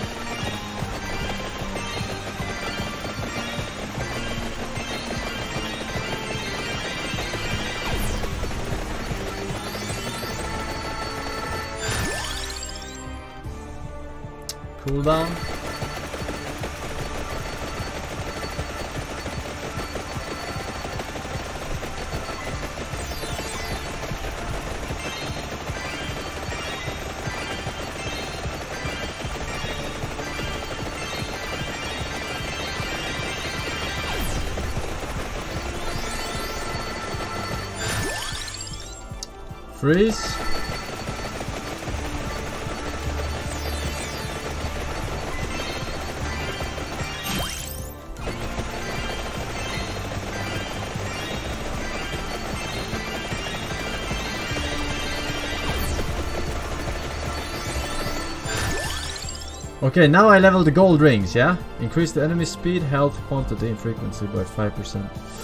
Cooldown. Freeze. Okay, now I level the gold rings, yeah? Increase the enemy speed, health, quantity, and frequency by five percent.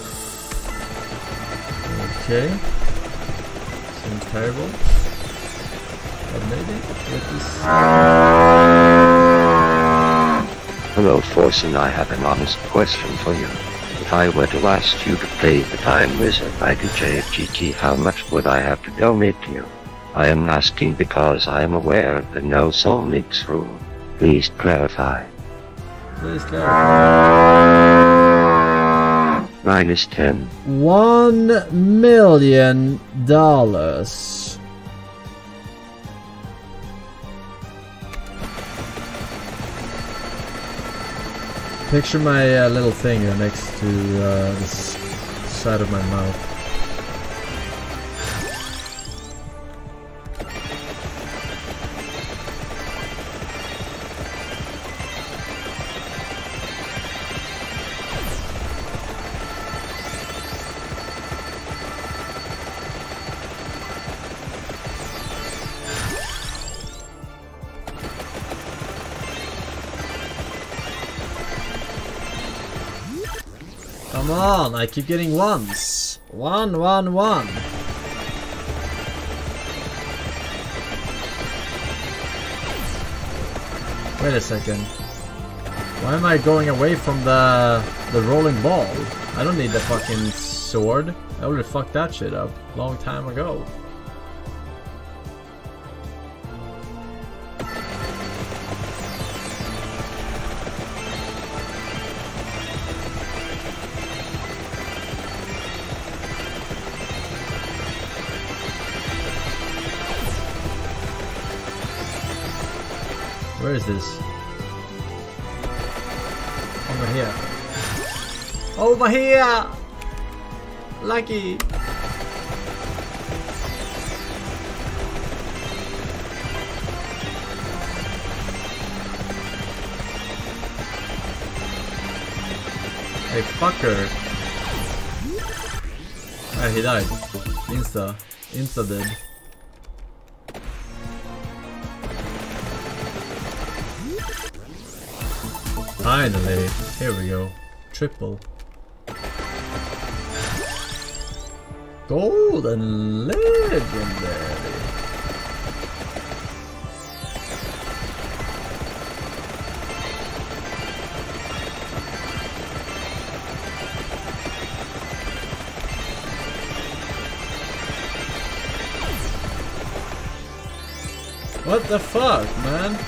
Okay. Seems terrible. But maybe with this... Hello, Forsen, I have an honest question for you. If I were to ask you to play the Time Wizard by D J F G T, how much would I have to donate to you? I am asking because I am aware of the no soul mix rule. Please clarify. Please clarify. Minus ten. One million dollars. Picture my uh, little finger next to uh, this side of my mouth. Come on, I keep getting ones. One, one, one. Wait a second. Why am I going away from the the rolling ball? I don't need the fucking sword. I already fucked that shit up a long time ago. Where is this? Over here. Over here! Lucky! Hey, fucker! Ah, he died. Insta. Insta dead. Finally, here we go. Triple. Golden legendary. What the fuck, man?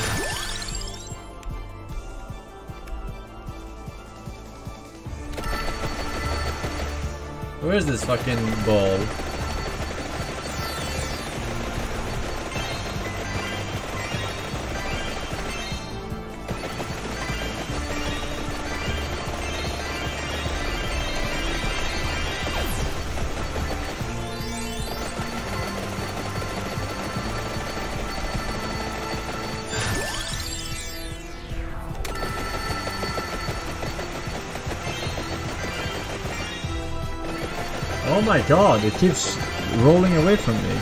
Where's this fucking ball? Oh my god, it keeps rolling away from me.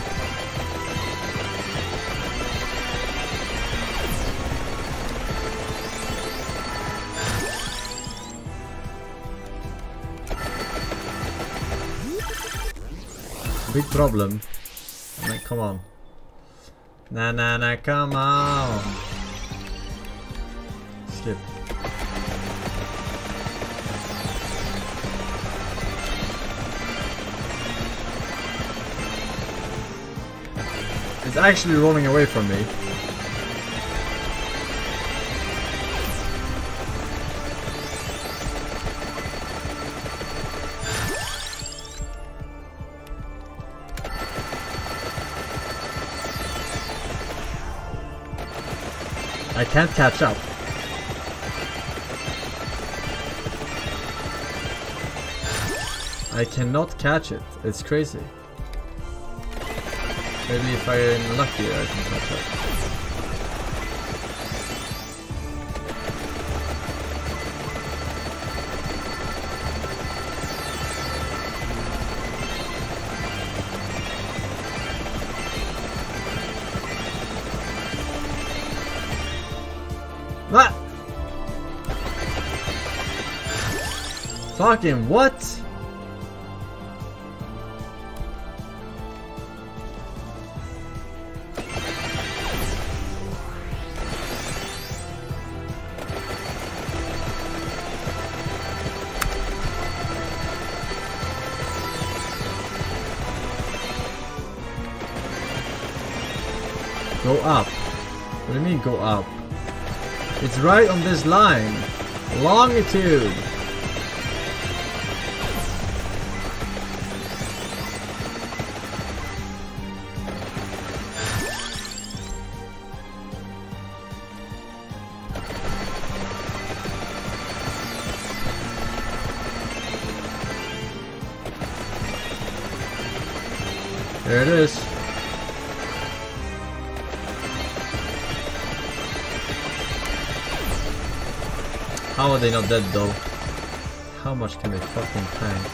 Big problem. I mean, come on. Nah, nah, nah, come on. Skip. It's actually rolling away from me. I can't catch up. I cannot catch it. It's crazy. Maybe if I'm lucky I can catch up. What? Fucking what? Go up. What do you mean go up? It's right on this line. Longitude. There it is. How are they not dead though? How much can they fucking tank?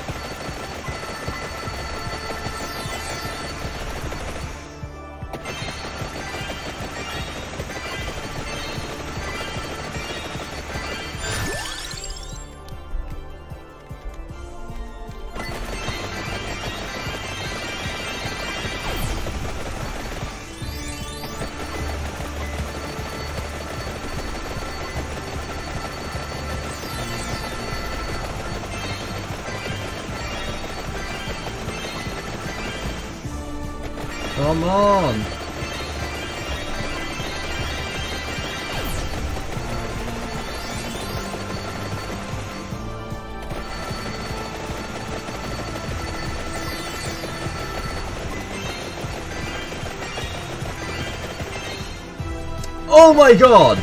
Come on! Oh my god!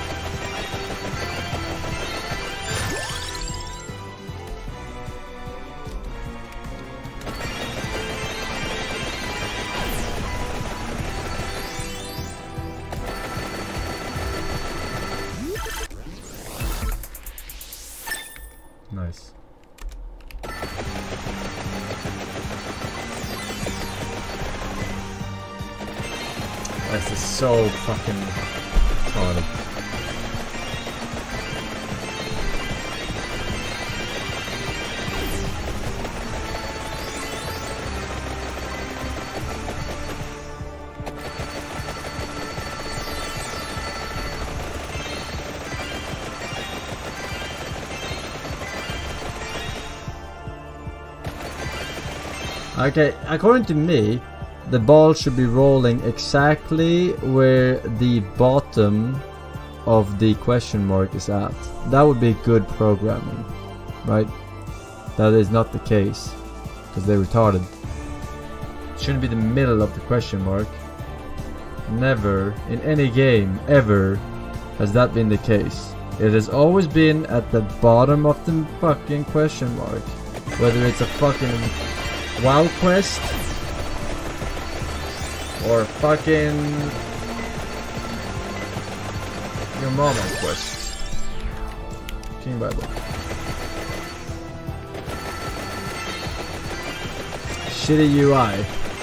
Nice. This is so fucking hard. Okay, according to me, the ball should be rolling exactly where the bottom of the question mark is at. That would be good programming, right? That is not the case, because they're retarded. It shouldn't be the middle of the question mark. Never, in any game, ever, has that been the case. It has always been at the bottom of the fucking question mark. Whether it's a fucking WoW quest or fucking your mama's quest. King Bible. shitty U I.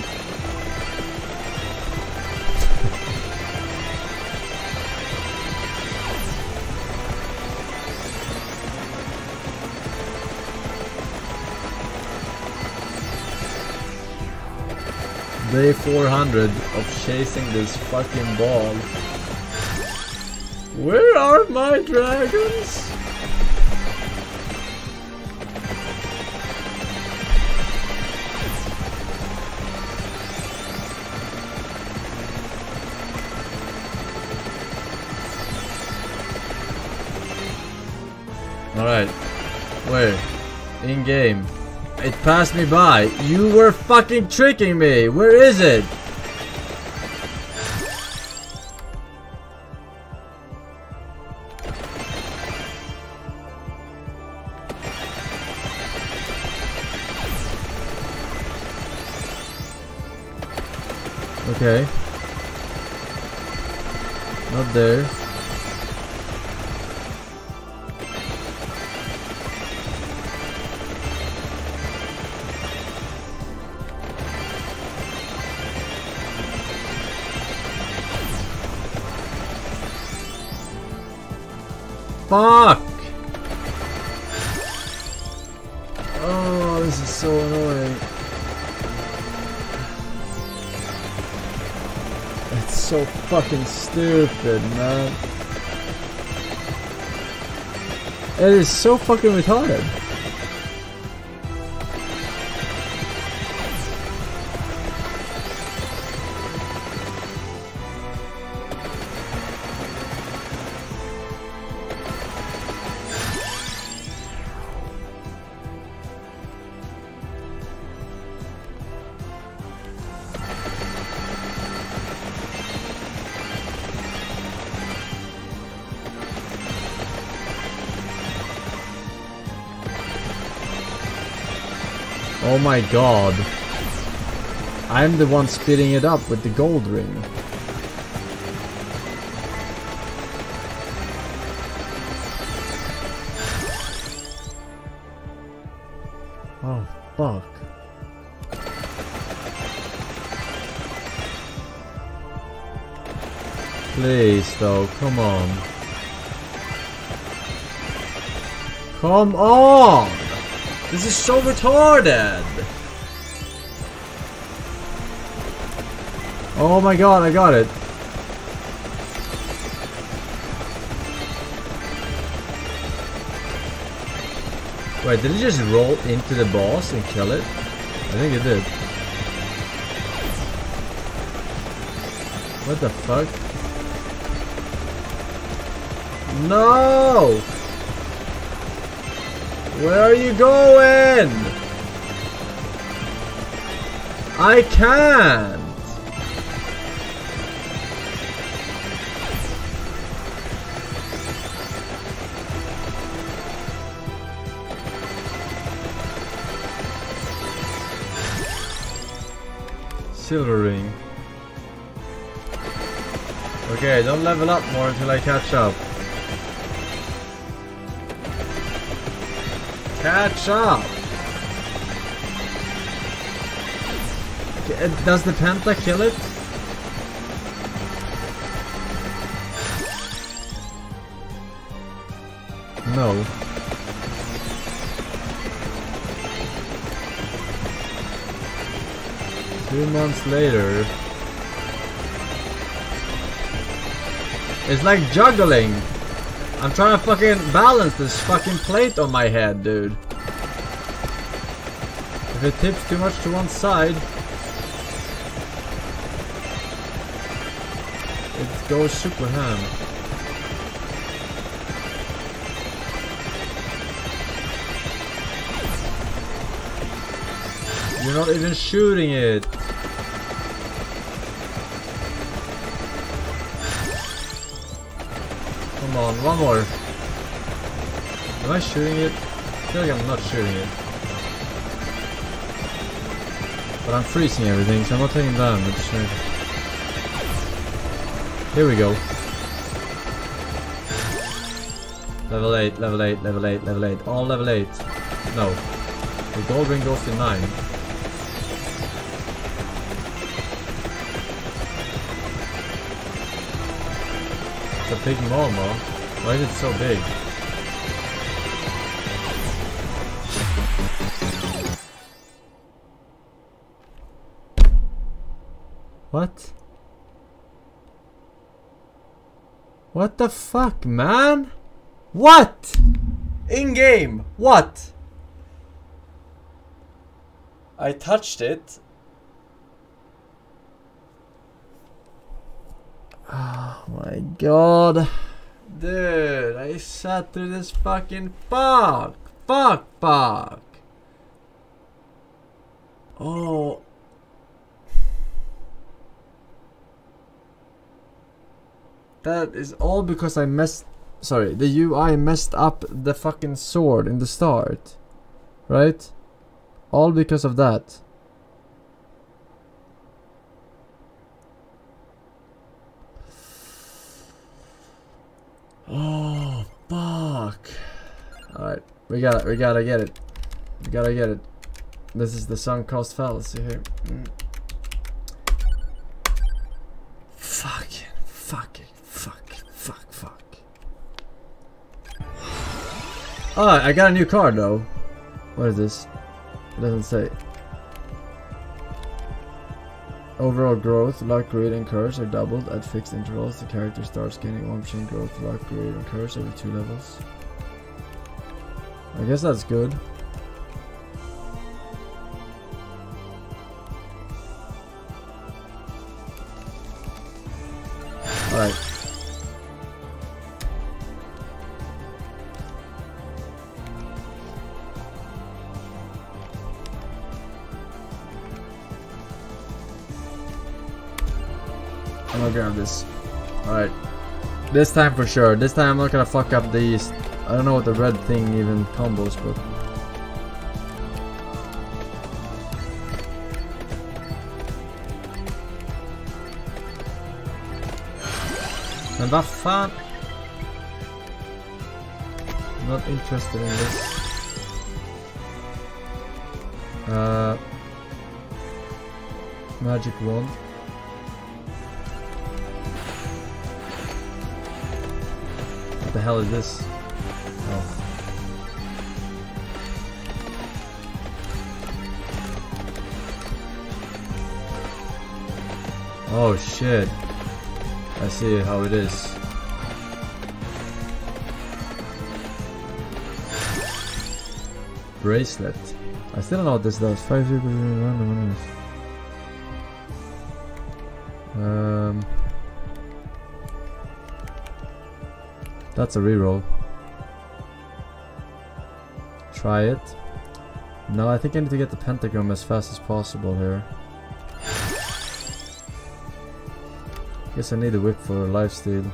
Day four hundred of chasing this fucking ball. Where are my dragons? Alright. Where? In game. It passed me by. You were fucking tricking me. Where is it? Okay. Not there. Fuck! Oh, this is so annoying. It's so fucking stupid, man. It is so fucking retarded. Oh my god. I'm the one speeding it up with the gold ring. Oh, fuck. Please, though, come on. Come on! This is so retarded! Oh my god, I got it. Wait, did it just roll into the boss and kill it? I think it did. What the fuck? No! Where are you going? I can't! Silver ring. Okay, don't level up more until I catch up. Catch up! Does the Penta kill it? No. Two months later. It's like juggling. I'm trying to fucking balance this fucking plate on my head, dude. If it tips too much to one side, it goes super ham. You're not even shooting it. Come on, one more. Am I shooting it? I feel like I'm not shooting it. But I'm freezing everything, so I'm not taking damage. Here we go. Level eight, level eight, level eight, level eight. All level eight. No. The gold ring goes to nine. It's a big Momo. Why is it so big? What? What the fuck, man? What? In game? What? I touched it. Oh my god. Dude, I sat through this fucking fuck. Fuck, fuck. Oh. That is all because I messed... Sorry, the U I messed up the fucking sword in the start. Right? All because of that. Oh, fuck. Alright, we gotta, we gotta get it. We gotta get it. This is the sunk cost fallacy here. Mm. Fuck. Fuck it. Fuck. Fuck. Fuck. Oh, I got a new card though. What is this? It doesn't say. Overall growth, luck, greed, and curse are doubled at fixed intervals. The character starts gaining one percent growth, luck, greed, and curse every two levels. I guess that's good. Alright. I'm gonna grab this. Alright. This time for sure. This time I'm not gonna fuck up these. I don't know what the red thing even combos, but... Men vad fan? I'm not interested in this. Uh, magic wand. What the hell is this? Oh. Oh shit. I see how it is. Bracelet. I still don't know what this does. Five super random winners. Um, that's a reroll. Try it. No, I think I need to get the pentagram as fast as possible here. Guess I need a whip for lifesteal.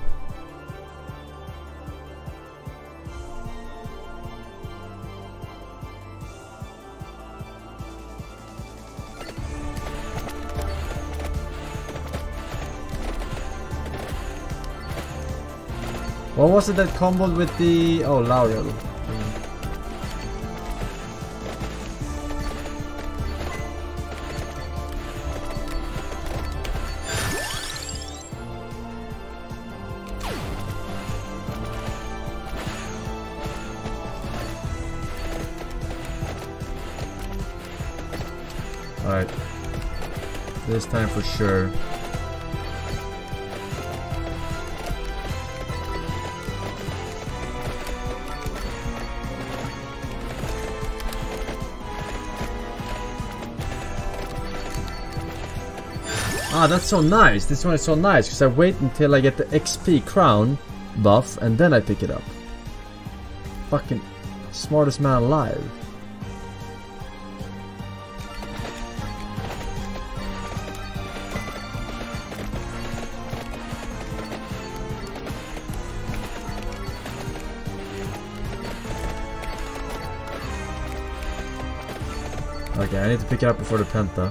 What was it that comboed with the... Oh, Laurel. Mm. Alright. This time for sure. Ah, that's so nice. This one is so nice because I wait until I get the X P crown buff and then I pick it up. Fucking smartest man alive. Okay, I need to pick it up before the Penta.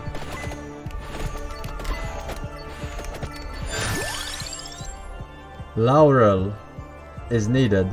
Laurel is needed.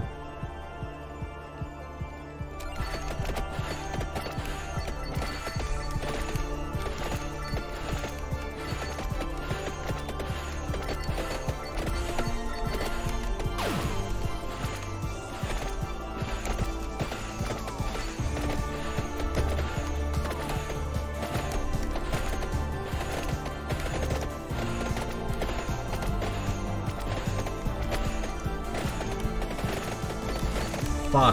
fuck.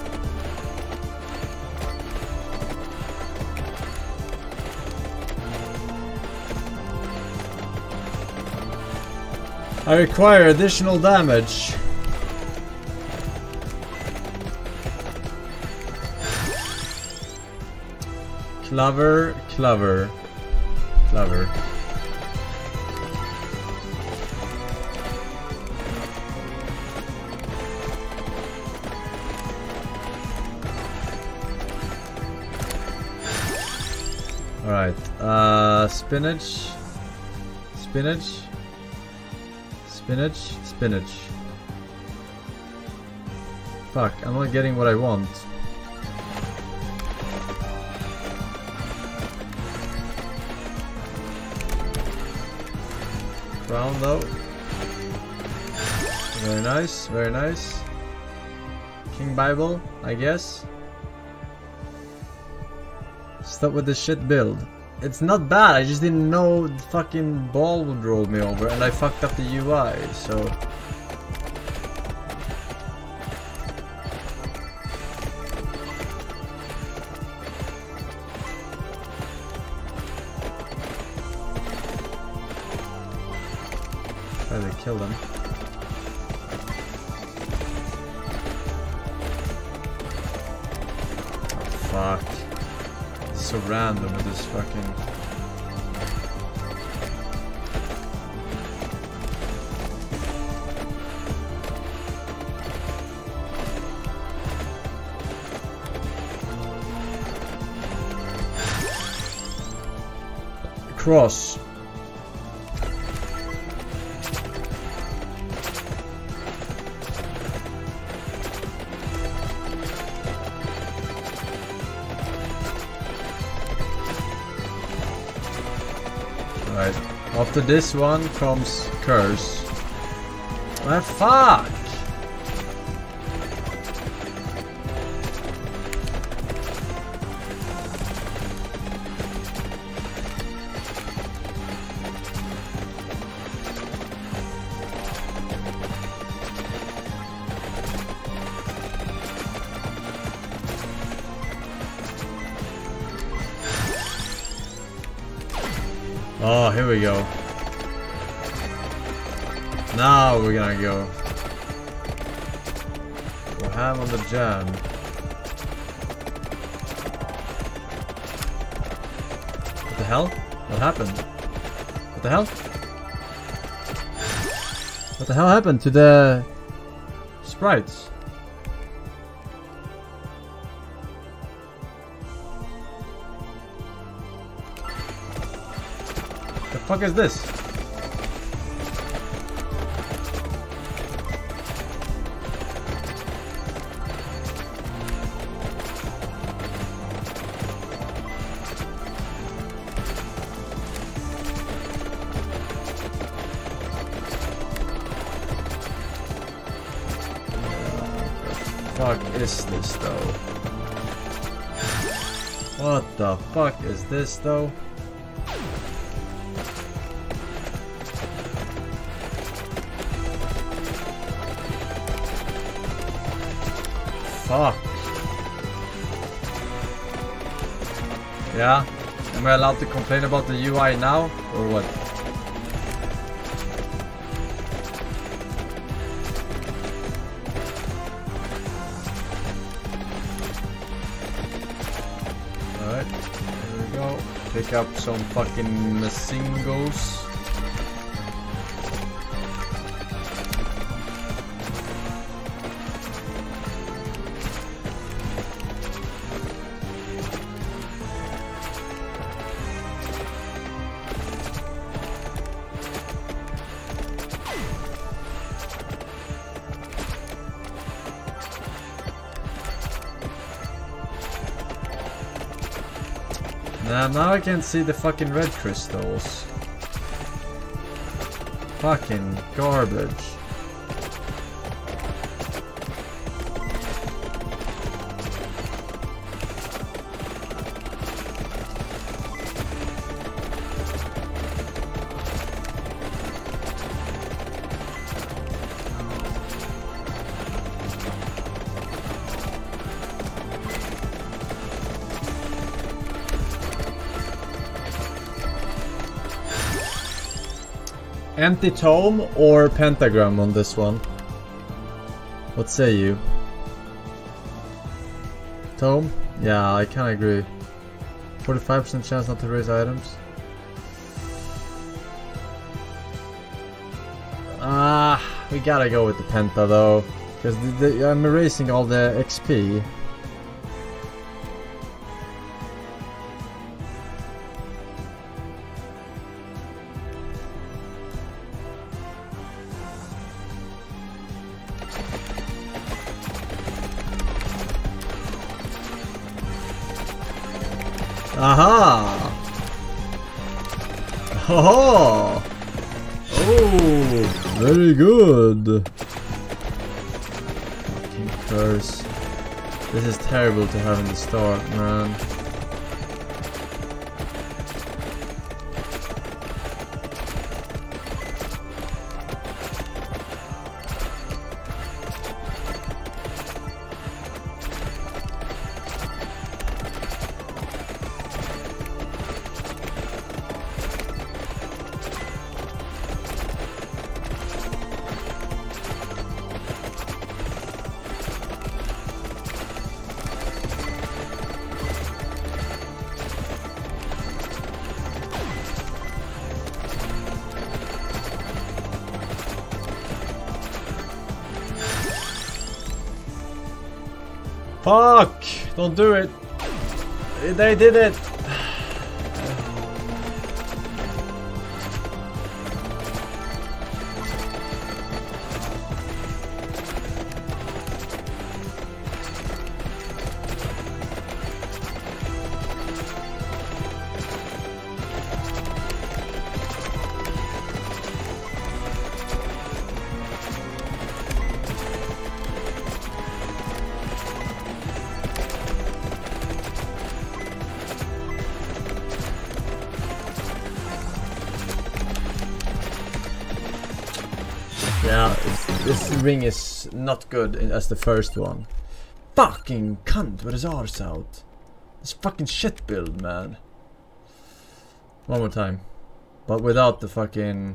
I require additional damage. Clever, clever, clever. Alright, uh, spinach, spinach, spinach, spinach. Fuck, I'm not getting what I want. Crown though. Very nice, very nice. King Bible, I guess. Stop with the shit build. It's not bad, I just didn't know the fucking ball would roll me over and I fucked up the U I, so... Try to kill them. Oh, fuck. It's so random with this fucking... Cross. Right. After this one comes curse. Ah, fuck! Oh, here we go. Now we're gonna go. Go ham on the jam. What the hell? What happened? What the hell? What the hell happened to the sprites? The fuck is this? What the fuck is this though? What the fuck is this though? Fuck. Yeah? Am I allowed to complain about the U I now? Or what? Alright, here we go. Pick up some fucking Masingos. Now, now I can see the fucking red crystals. Fucking garbage. Empty tome or pentagram on this one? What say you? Tome? Yeah, I kinda agree. forty-five percent chance not to raise items. Ah, we gotta go with the penta though. Because the, the, I'm erasing all the X P. Aha! Oh! Oh! Very good! Fucking curse. This is terrible to have in the start, man. Fuck! Don't do it! They did it! Yeah, this ring is not good as the first one. Fucking cunt with his arse out. This fucking shit build, man. One more time. But without the fucking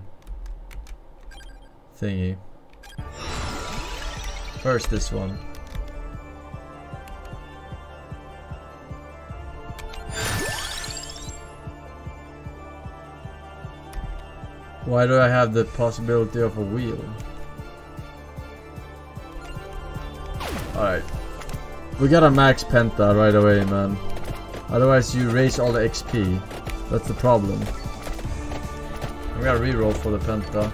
thingy. First this one. Why do I have the possibility of a wheel? Alright. We gotta max penta right away, man. Otherwise you raise all the X P. That's the problem. We gotta reroll for the penta.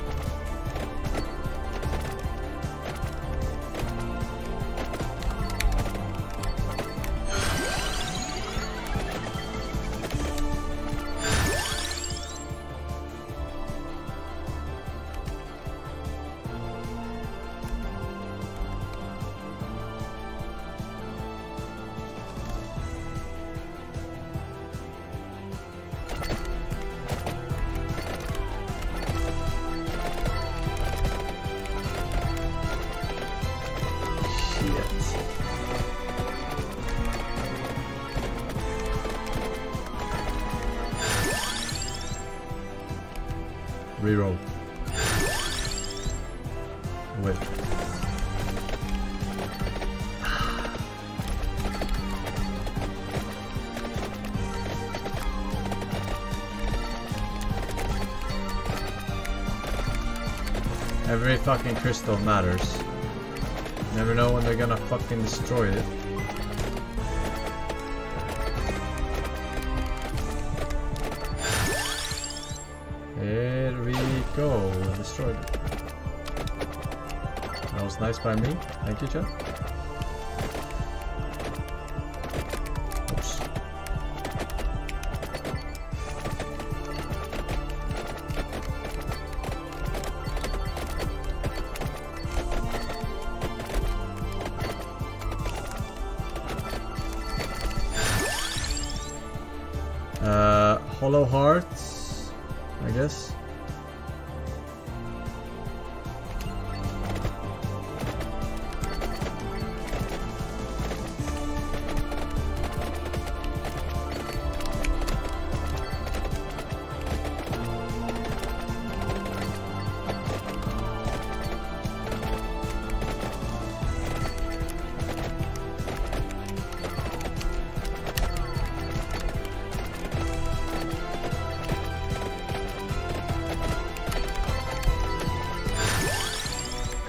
Reroll. Wait. Every fucking crystal matters. Never know when they're gonna fucking destroy it. Here we go. Destroyed it. That was nice by me. Thank you, Jeff. Oops. Uh, Hollow Hearts, I guess.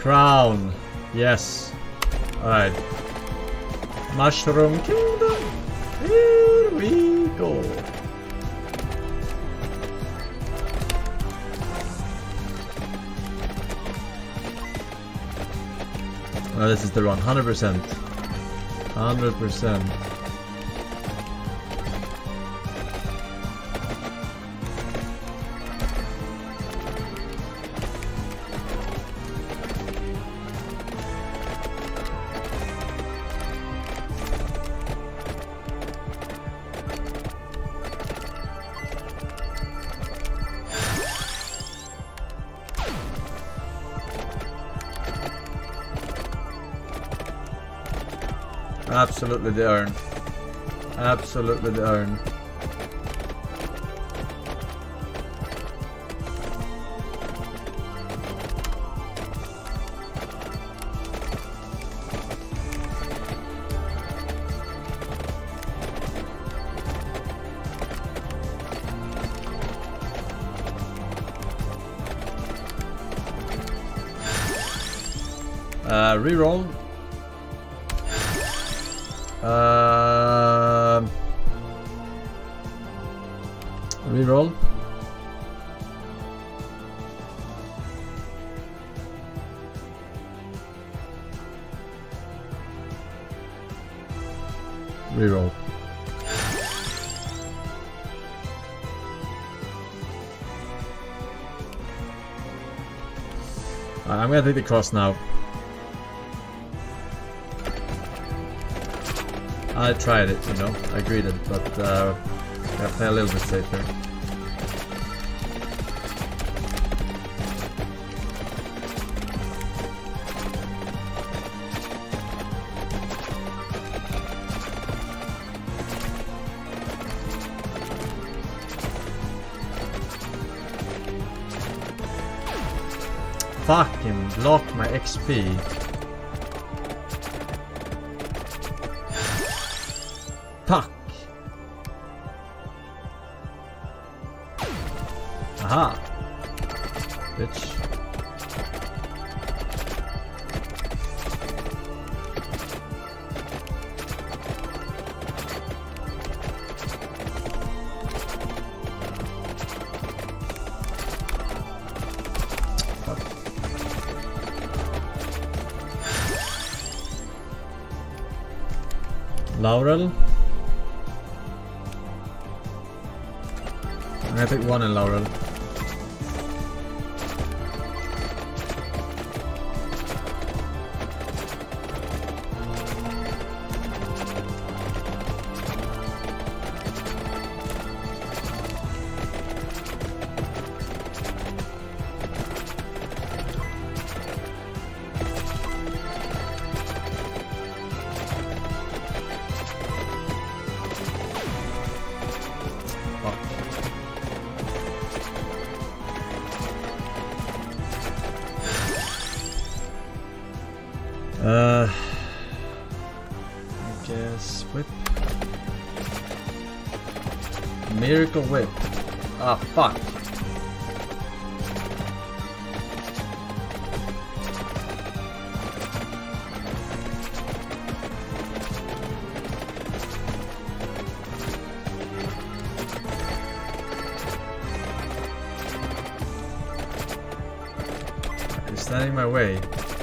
Crown. Yes. Alright. Mushroom Kingdom. Here we go. Oh, this is the run. one hundred percent. one hundred percent. Absolutely the urn. Absolutely the urn. Uh, reroll. Uh, reroll. Reroll. I'm gonna take the cross now. I tried it, you know, I agreed it, but uh, gotta play a little bit safer. Fucking block my X P. Fuck. Aha. Bitch. Fuck. Laurel. I pick one in Laurel. Uh, I guess whip. Miracle whip. Ah, fuck. You're standing in my way.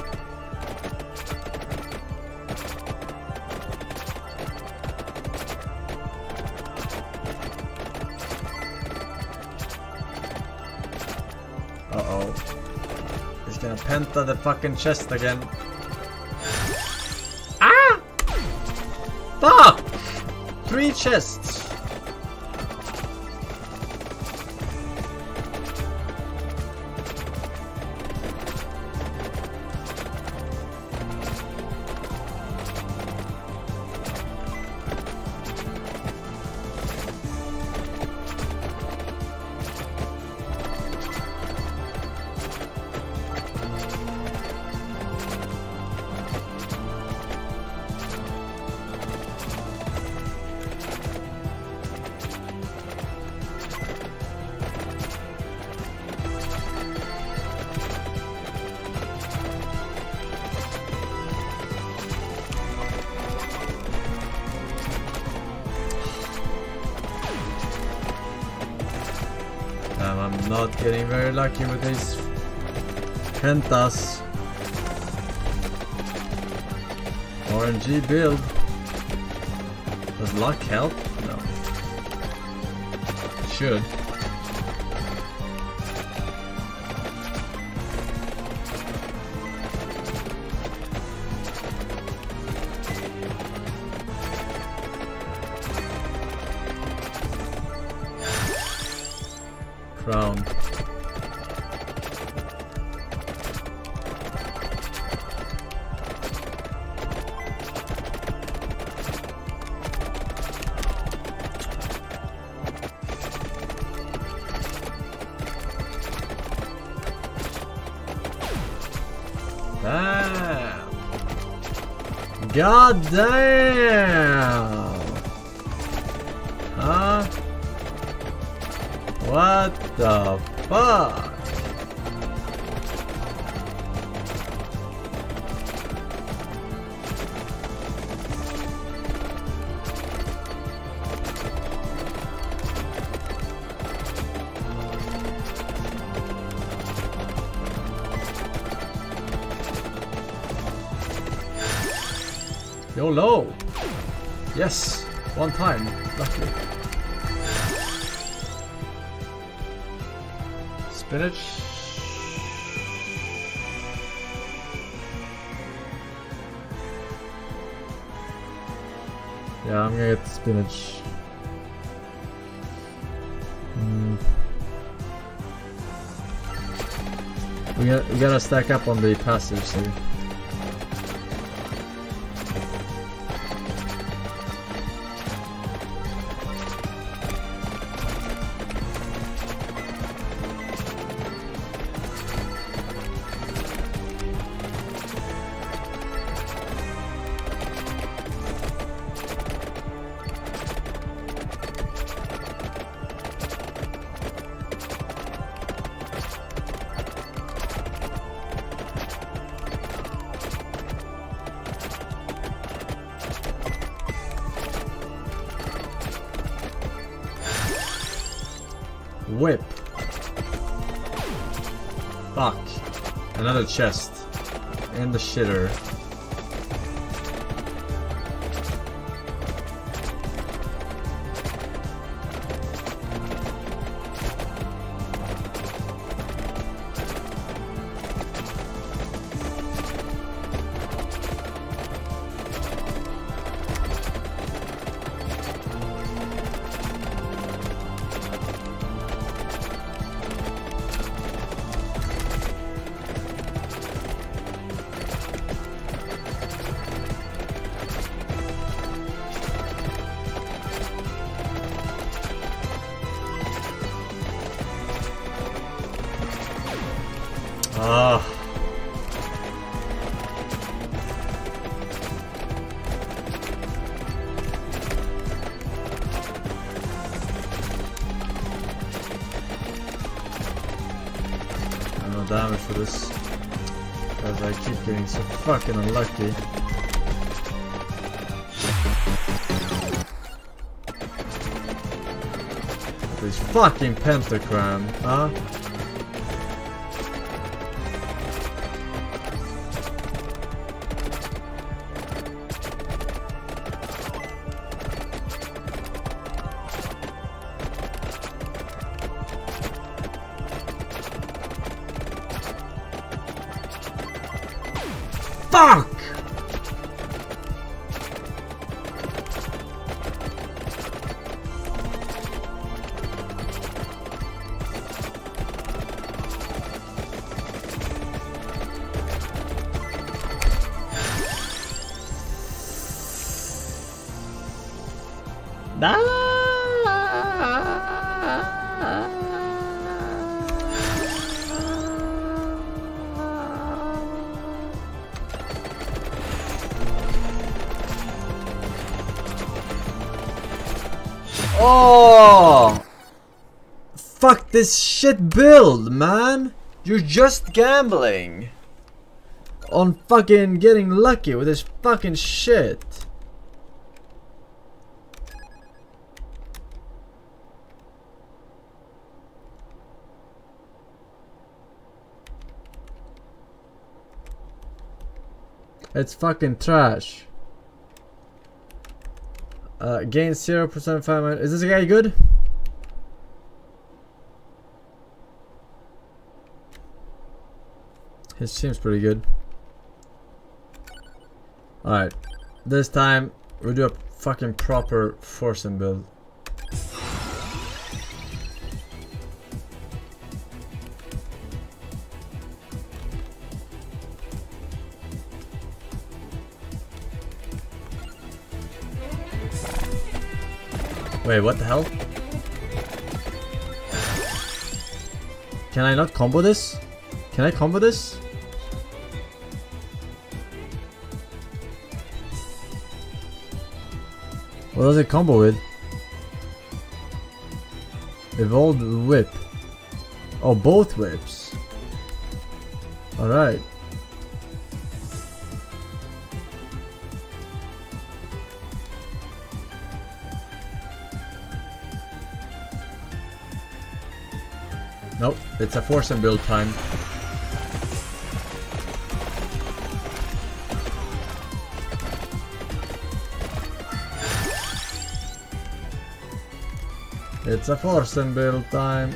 Uh-oh. He's gonna penta the fucking chest again. Ah! Fuck! Three chests! not getting very lucky with these pentas. R N G build. Does luck help? No. It should. Crown. Damn. God damn. Huh? What the fuck? YOLO! Yes! One time, luckily. Spinach. Yeah, I'm gonna get the spinach. Mm. We got we gotta stack up on the passives here. Whip. Fuck. Another chest. And the shitter. Ah. No damage for this, because I keep getting so fucking unlucky. This fucking pentagram, huh? Fuck! Oh! Fuck this shit build, man! You're just gambling on fucking getting lucky with this fucking shit. It's fucking trash. Uh, gain zero percent fire damage. Is this guy good? It seems pretty good. Alright. This time we do a fucking proper Forsen build. Wait, what the hell? Can I not combo this? Can I combo this? What does it combo with? Evolved whip. Oh, both whips. Alright. Nope, it's a force and build time. It's a force and build time.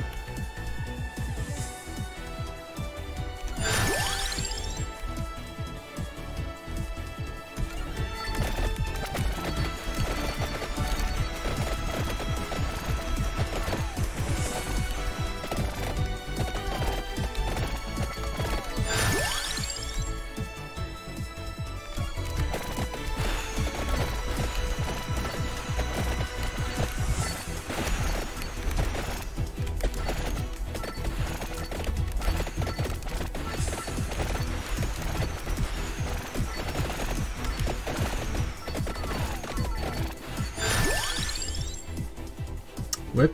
Whip.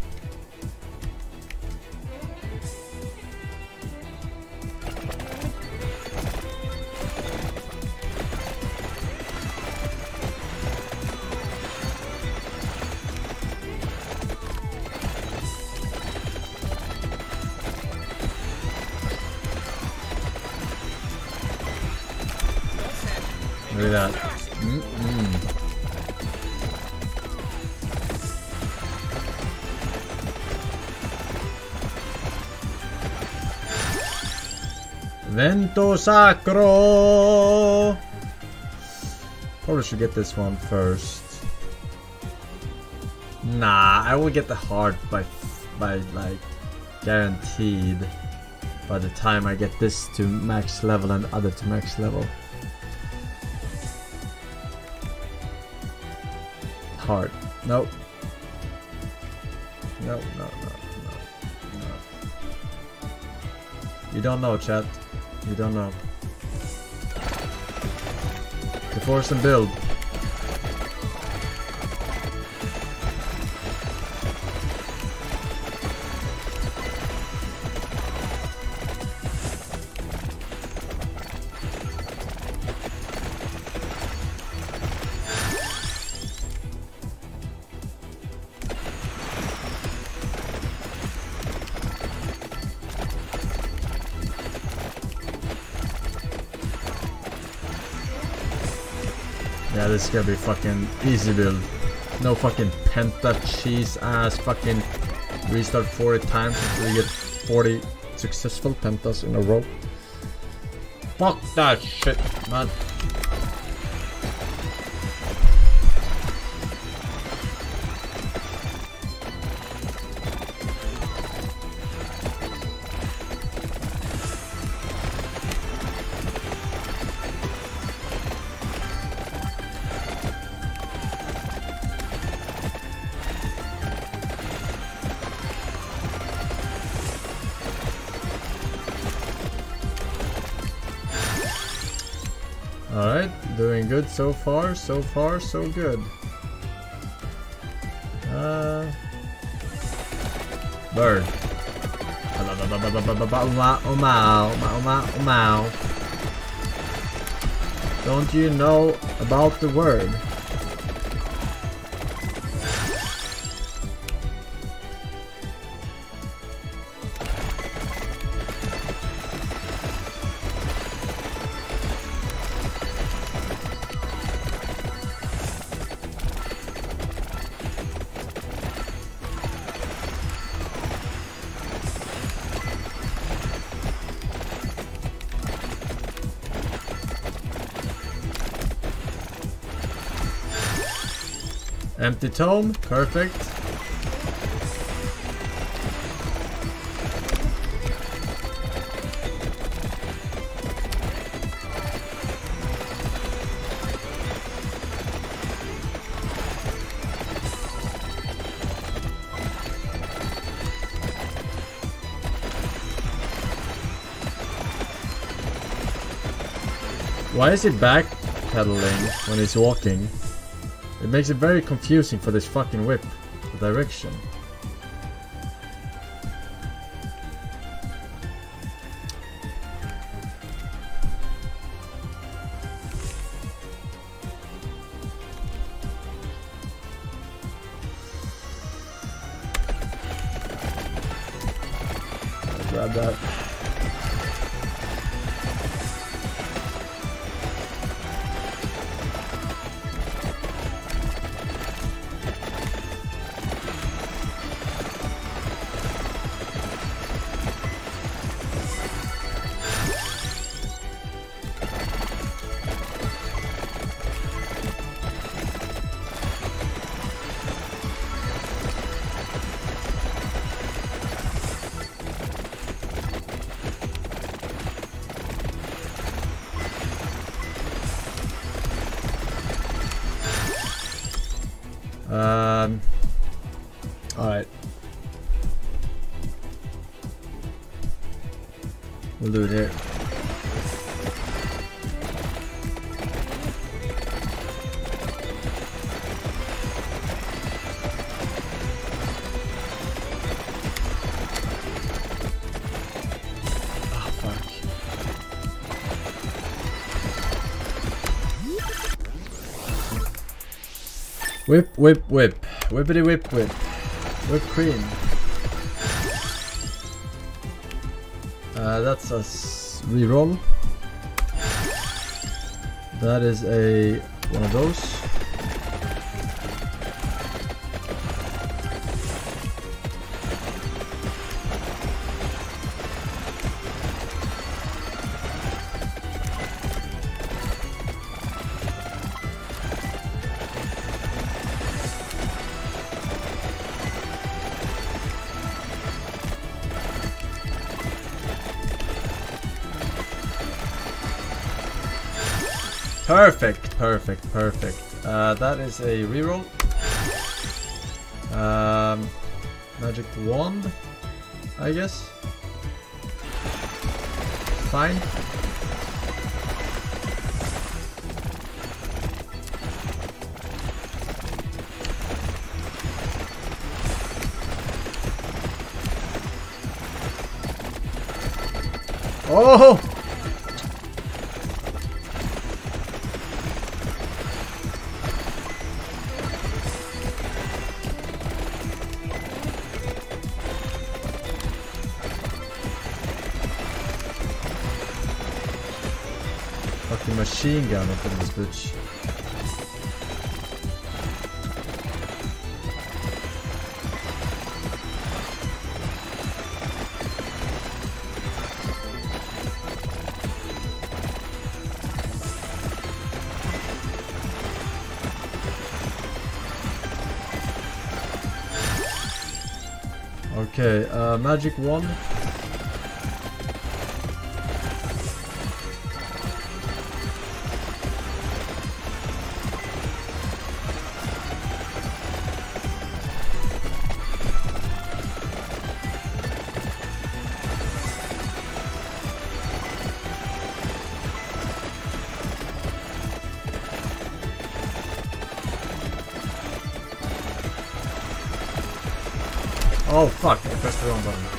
Look at that. Mm-mm. Vento Sacro! Probably should get this one first. Nah, I will get the heart by, by like, guaranteed by the time I get this to max level and other to max level. Heart. Nope. No, no, no, no, no. You don't know, chat. You don't know. The force and build. Yeah, this is gonna be fucking easy build. No fucking penta cheese ass fucking restart forty times until you get forty successful pentas in a row. Fuck that shit, man. Alright, doing good so far, so far, so good. Uh, bird. Don't you know about the word? Empty tome, perfect. Why is he backpedaling when he's walking? It makes it very confusing for this fucking whip, the direction. Grab that. Um, alright. We'll do it here. Oh, fuck. Whip, whip, whip. Whippity whip, whip. Whipped cream. Uh, that's a reroll. That is a one of those. Perfect, perfect, perfect. Uh, that is a reroll. Um, magic wand, I guess. Fine. Oh! Fucking machine gun up in this bitch. Okay, uh, magic wand. Oh fuck, I pressed the wrong button.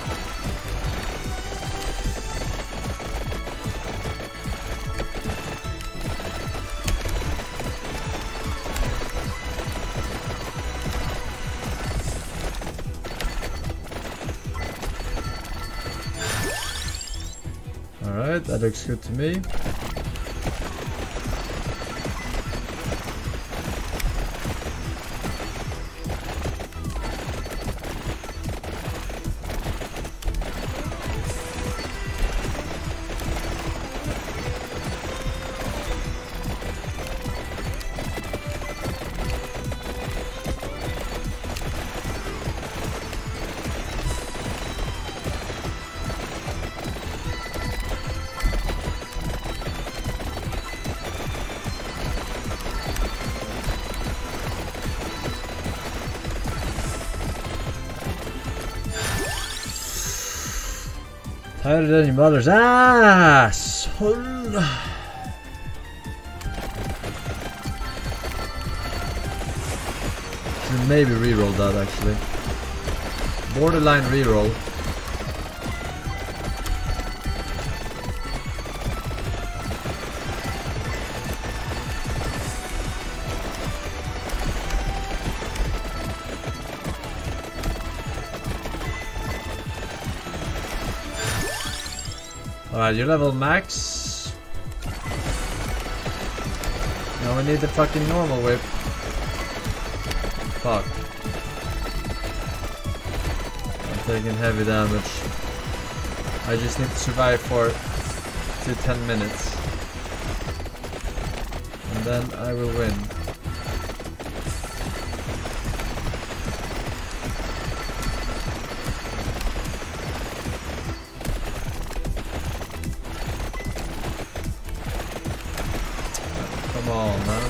Alright, that looks good to me. Tighter than your mother's ass! Should maybe reroll that actually. Borderline reroll. Alright, you're level max. Now we need the fucking normal whip. Fuck. I'm taking heavy damage. I just need to survive for to ten minutes. And then I will win. Come on, man.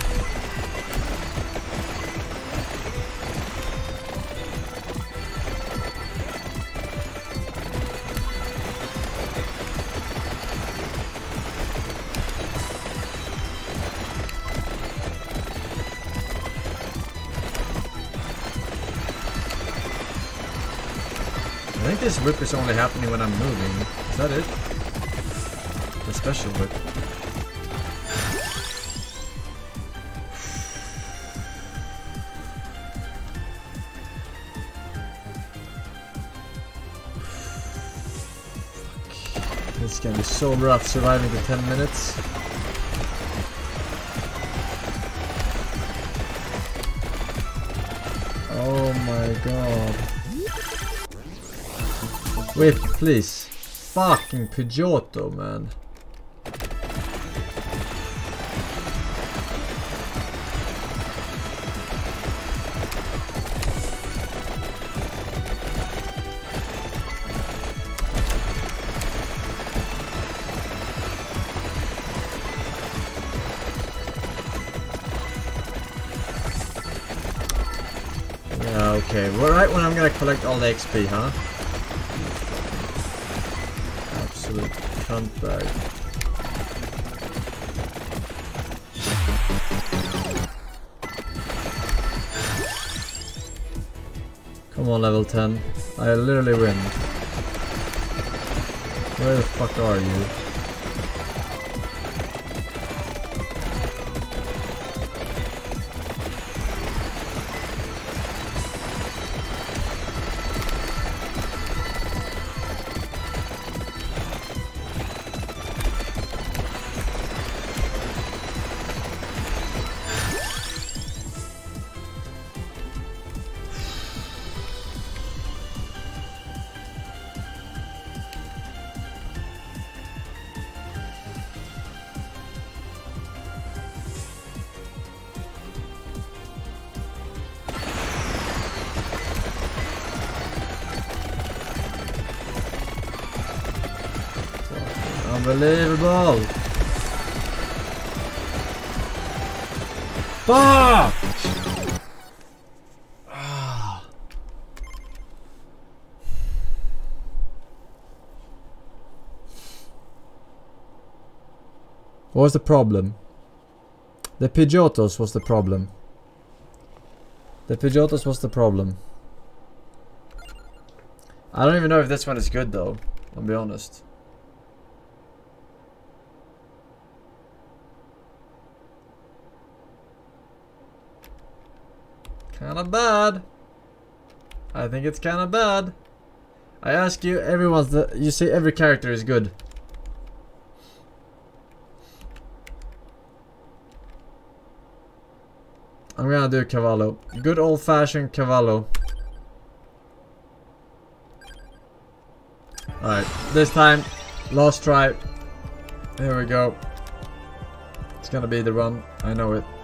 I think this whip is only happening when I'm moving. Is that it? The special whip. It's gonna be so rough surviving the ten minutes. Oh my god. Wait, please. Fucking Pidgeotto, man. Yeah, okay. Well, right when I'm gonna collect all the X P, huh? Absolute cunt bag. Come on, level ten. I literally win. Where the fuck are you? Unbelievable! Fuck! Ah. What was the problem? The Pidgeotos was the problem. The Pidgeotos was the problem. I don't even know if this one is good though, I'll be honest. Kinda bad. I think it's kinda bad. I ask you, everyone's the, you say every character is good. I'm gonna do Cavallo. Good old fashioned Cavallo. Alright, this time, last try. Here we go. It's gonna be the run, I know it.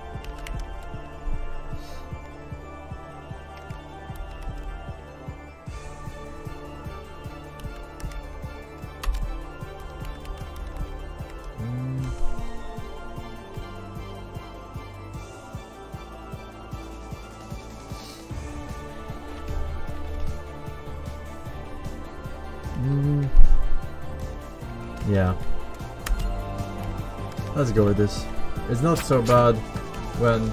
Yeah. Let's go with this. It's not so bad when...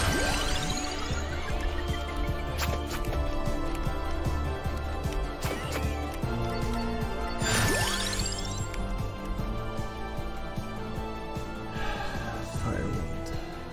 Firewind.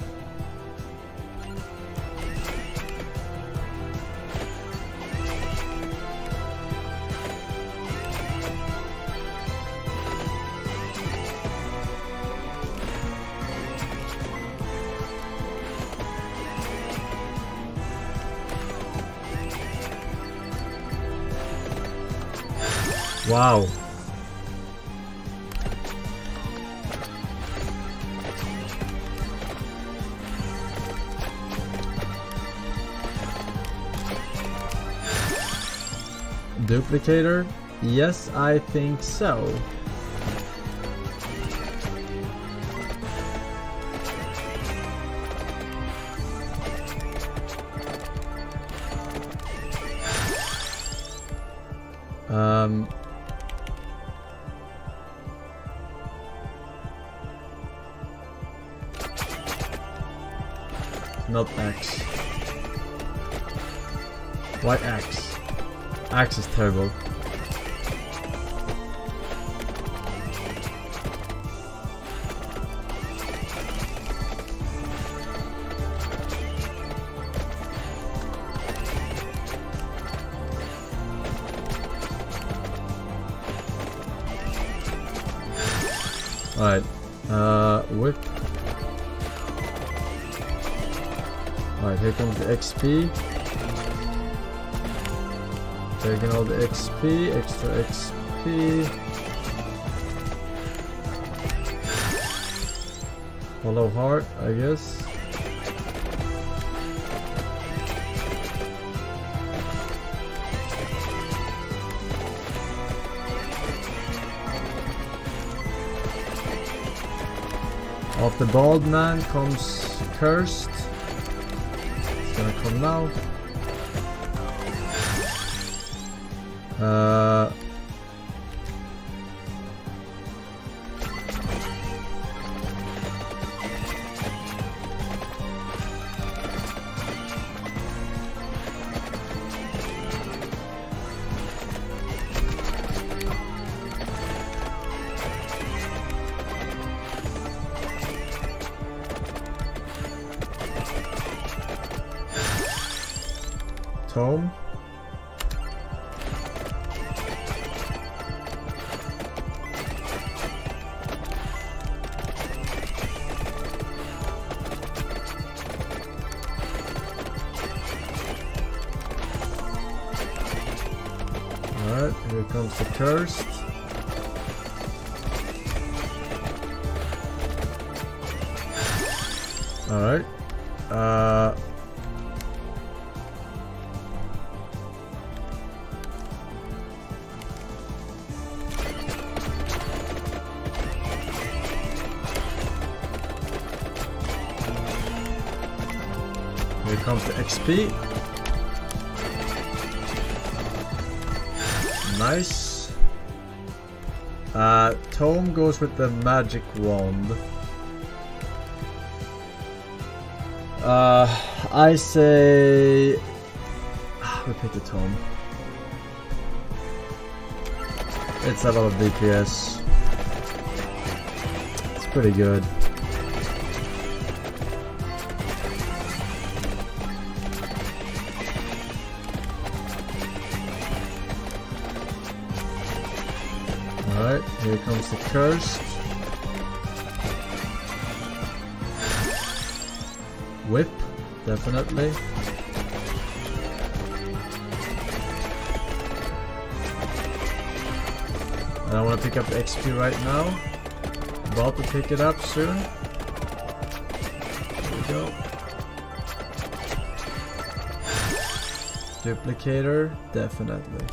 Wow. Duplicator? Yes, I think so. Um... Not X. Why X? X is terrible. Alright, uh, whip. Alright, here comes the X P. Taking all the X P, extra X P. Hollow heart, I guess. Off the bald man comes cursed. It's gonna come now. Uh, Tome. Alright, here comes the cursed. Alright. Uh Here comes the X P. Nice. Uh, Tome goes with the magic wand. Uh, I say we pick the Tome. It's a lot of D P S. It's pretty good. Alright, here comes the cursed. Whip, definitely. And I want to pick up the X P right now. About to pick it up soon. There we go. Duplicator, definitely.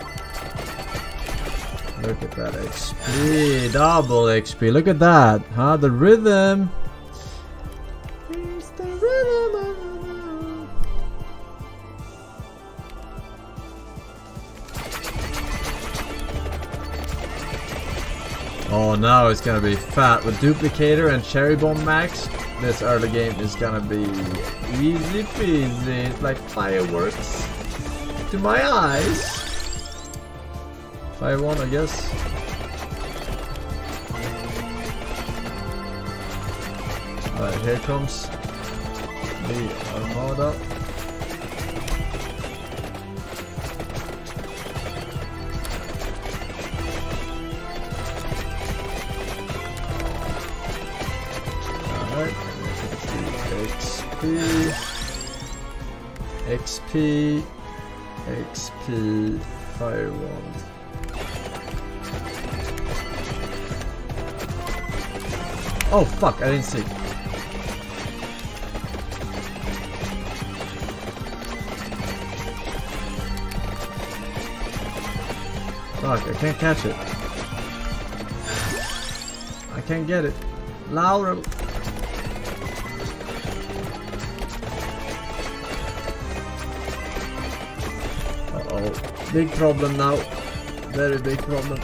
Look at that X P, double X P, look at that, huh? The rhythm. It's the rhythm. Oh, now it's gonna be fat with Duplicator and Cherry Bomb Max. This early game is gonna be easy peasy. It's like fireworks to my eyes. five one, I guess. Alright, here comes the Armada. Alright, X P, X P, X P, Fire Wand. Oh fuck, I didn't see. Fuck, I can't catch it. I can't get it. Laurel. Uh-oh. Big problem now. Very big problem.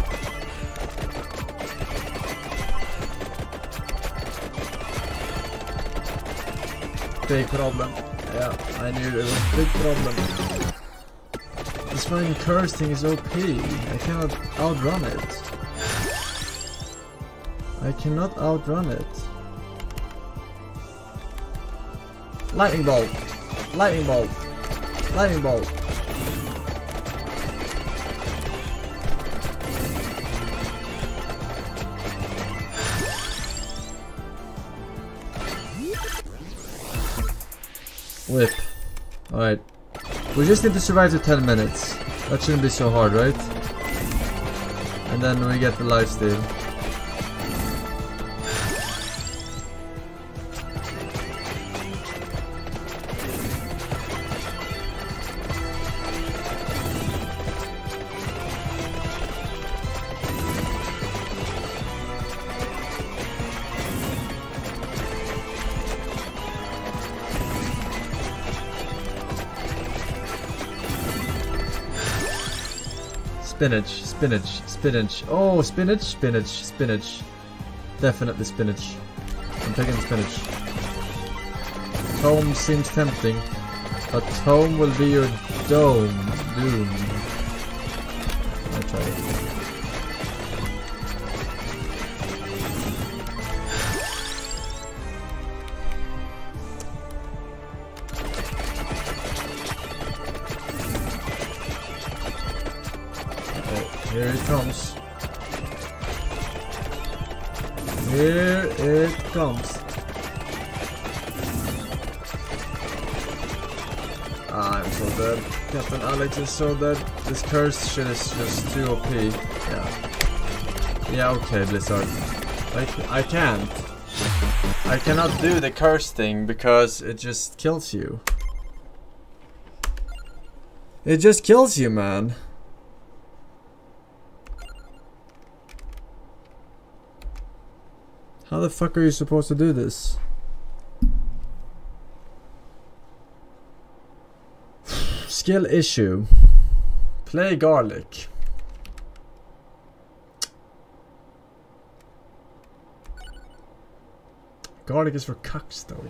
Big problem. Yeah, I knew it was a big problem. This fucking curse thing is O P. I cannot outrun it. I cannot outrun it. Lightning bolt! Lightning bolt! Lightning bolt! Whip. Alright. We just need to survive to ten minutes. That shouldn't be so hard, right? And then we get the lifesteal. Spinach, spinach, spinach. Oh, spinach, spinach, spinach. Definitely spinach. I'm taking the spinach. Tome seems tempting, but Tome will be your dome. Doom. I'll try it. Here it comes. Here it comes. Ah, I'm so dead. Captain Alex is so dead. This curse shit is just too O P. Yeah. Yeah, okay, Blizzard. I, I can't. I cannot do the curse thing because it just kills you. It just kills you, man. How the fuck are you supposed to do this? Skill issue. Play garlic. Garlic is for cucks though.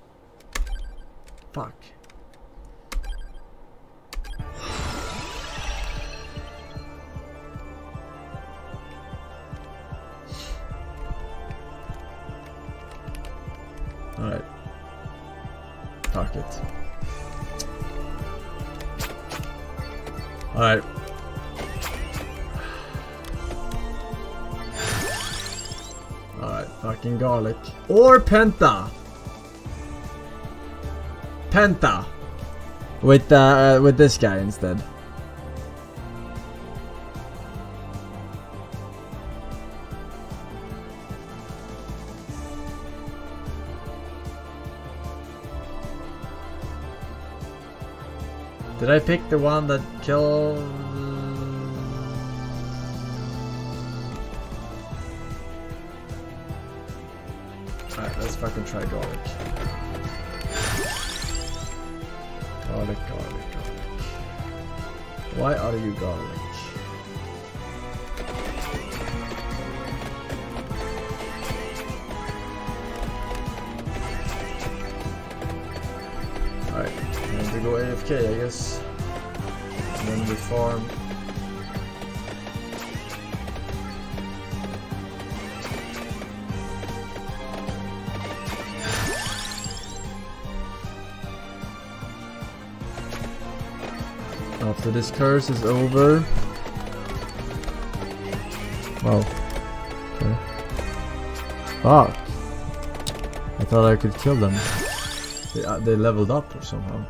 Fuck. Alright. Fuck it. Alright. Alright, fucking garlic. Or Penta! Penta! With, uh, with this guy instead. Did I pick the one that killed? Alright, let's fucking try garlic. Garlic, garlic, garlic. Why are you garlic? go A F K, I guess. And then we farm. After this curse is over. Wow. Okay. Fuck. I thought I could kill them. They, uh, they leveled up or somehow.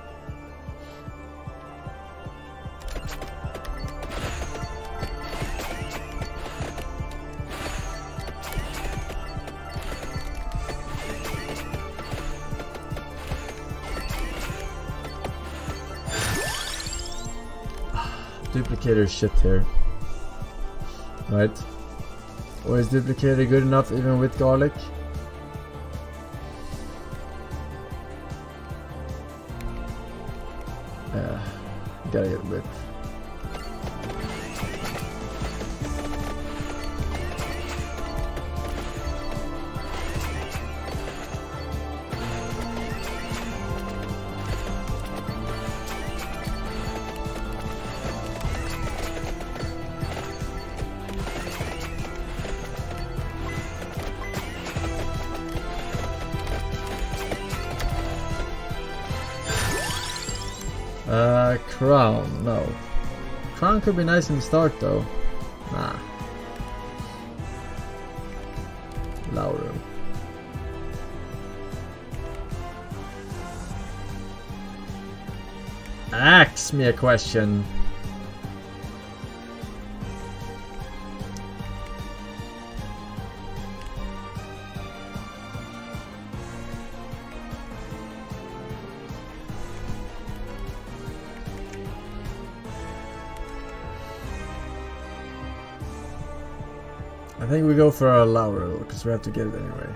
Duplicator shit here. Right? Or is duplicator good enough even with garlic? Yeah, gotta get whipped. Uh, crown, no. Crown could be nice in the start though. Nah. Laurel. Ask me a question. I think we go for a Laurel, because we have to get it anyway.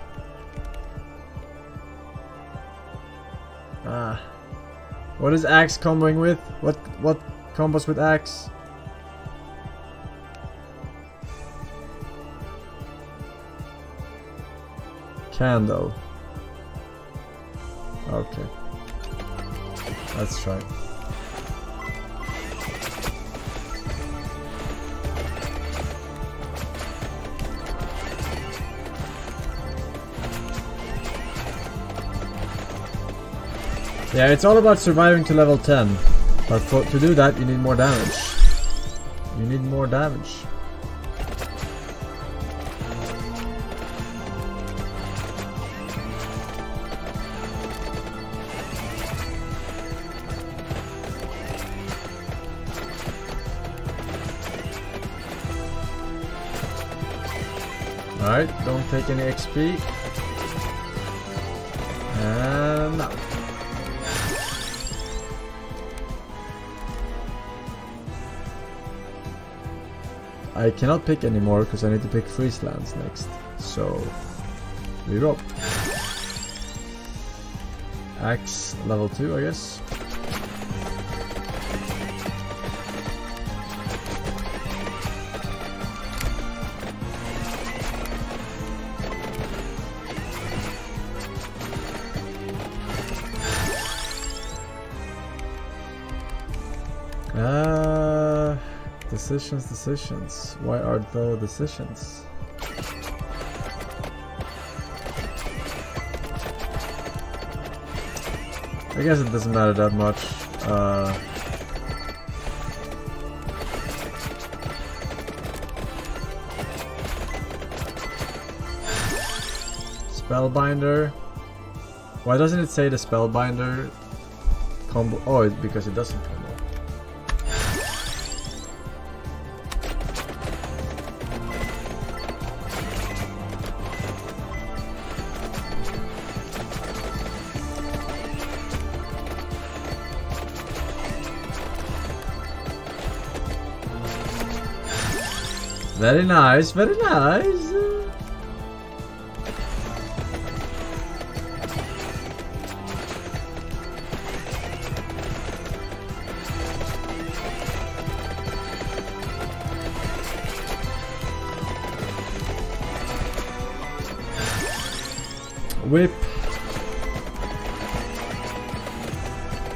Ah. What is Axe comboing with? What what combos with Axe? Candle. Okay. Let's try. Yeah, it's all about surviving to level ten. But for, to do that, you need more damage. You need more damage. Alright, don't take any X P. And now. I cannot pick anymore because I need to pick freeze lands next. So, reroll. Axe level two, I guess. Uh, decisions, decisions. Why are those decisions? I guess it doesn't matter that much. Uh, Spellbinder. Why doesn't it say the Spellbinder combo? Oh, it's because it doesn't combo. Very nice, very nice. Whip.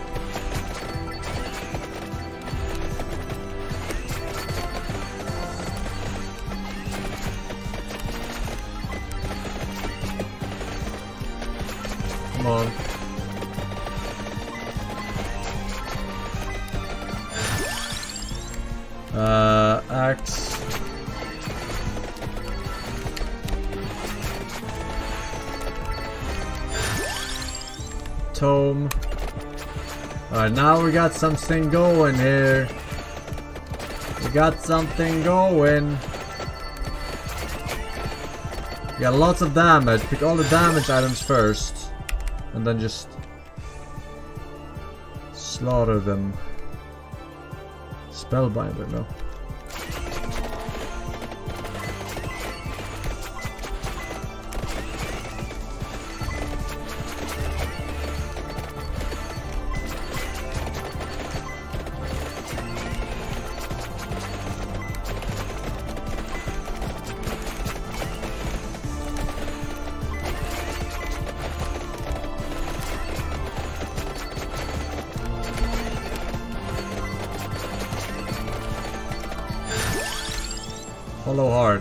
come on. Uh, axe. Tome. Alright, now we got something going here. We got something going. We got lots of damage. Pick all the damage items first. And then just slaughter them. Spellbinder, no. Follow hard.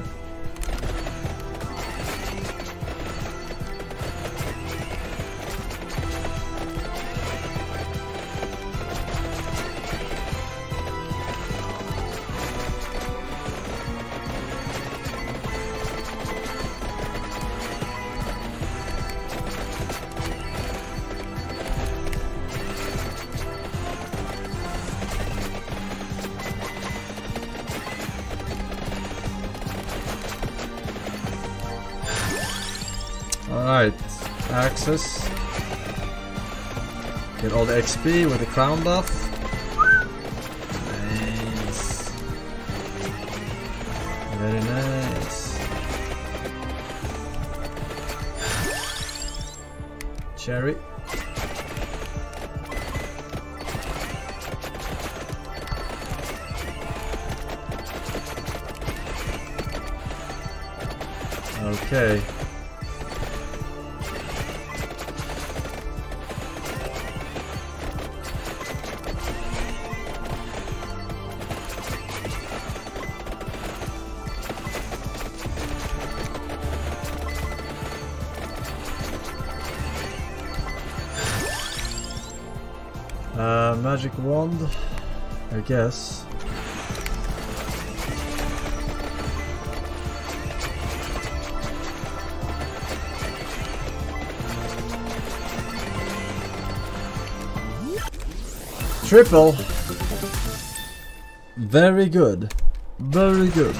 Alright, access. Get all the X P with the crown buff. Nice. Very nice. Cherry. Okay. Uh, magic wand, I guess. Triple. Very good. Very good.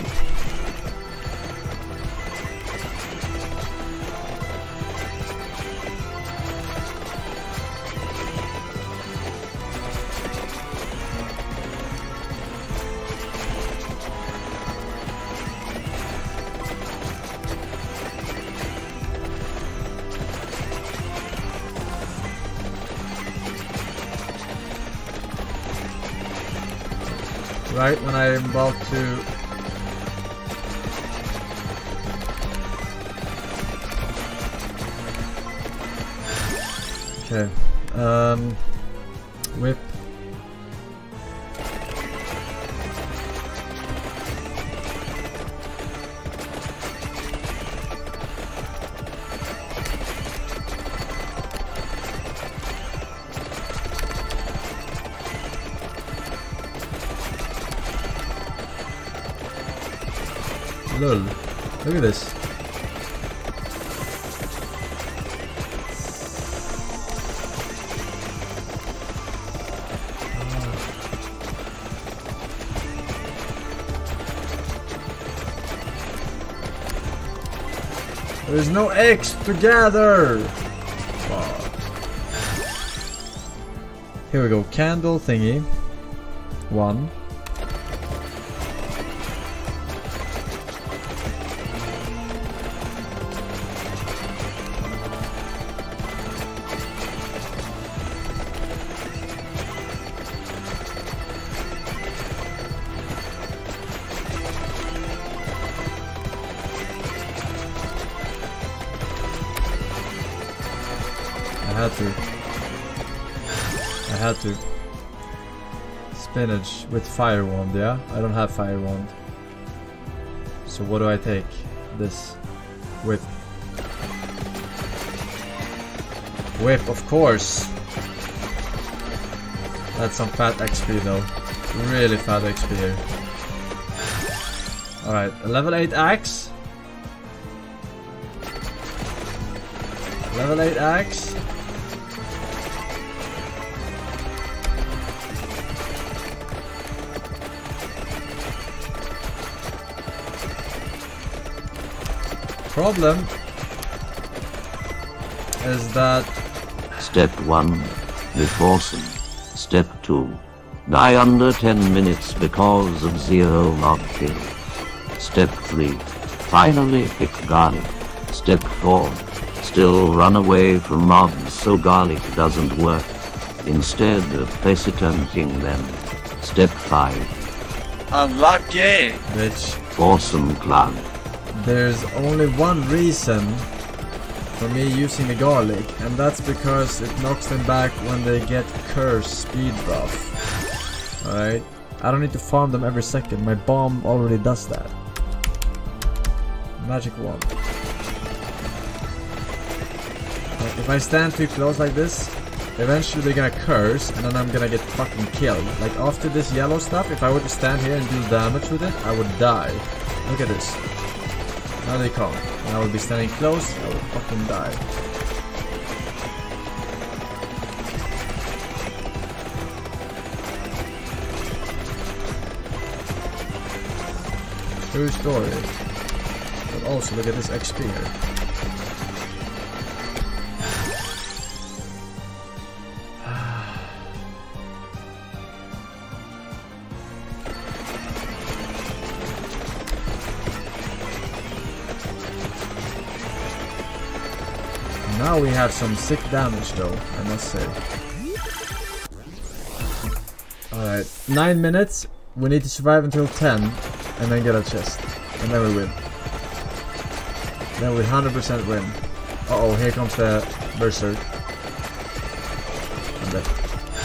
Right when I'm about to okay, um, whip. Lol. Look at this. There's no X to gather! Wow. Here we go. Candle thingy. One. I had to. I had to. Spinach with fire wand, yeah? I don't have fire wand. So what do I take? This. Whip. Whip, of course. That's some fat X P though. Really fat X P here. Alright, a level eight axe. Level eight axe. Problem is that Step one, Forsen. Step two, die under ten minutes because of zero mob kill. Step three, finally pick garlic. Step four, still run away from mobs so garlic doesn't work, instead of face-tanking them. Step five, Unlucky! bitch. Awesome clan. There's only one reason for me using the garlic, and that's because it knocks them back when they get curse speed buff. Alright? I don't need to farm them every second, my bomb already does that. Magic wand. Like, if I stand too close like this, eventually they're gonna curse, and then I'm gonna get fucking killed. Like after this yellow stuff, if I were to stand here and do damage with it, I would die. Look at this. Now they come. And I will be standing close, I will fucking die. True story. But also look at this X P here. Now we have some sick damage though, I must say. Alright, nine minutes. We need to survive until ten and then get a chest. And then we win. Then we one hundred percent win. Uh oh, here comes the Berserk. I'm dead.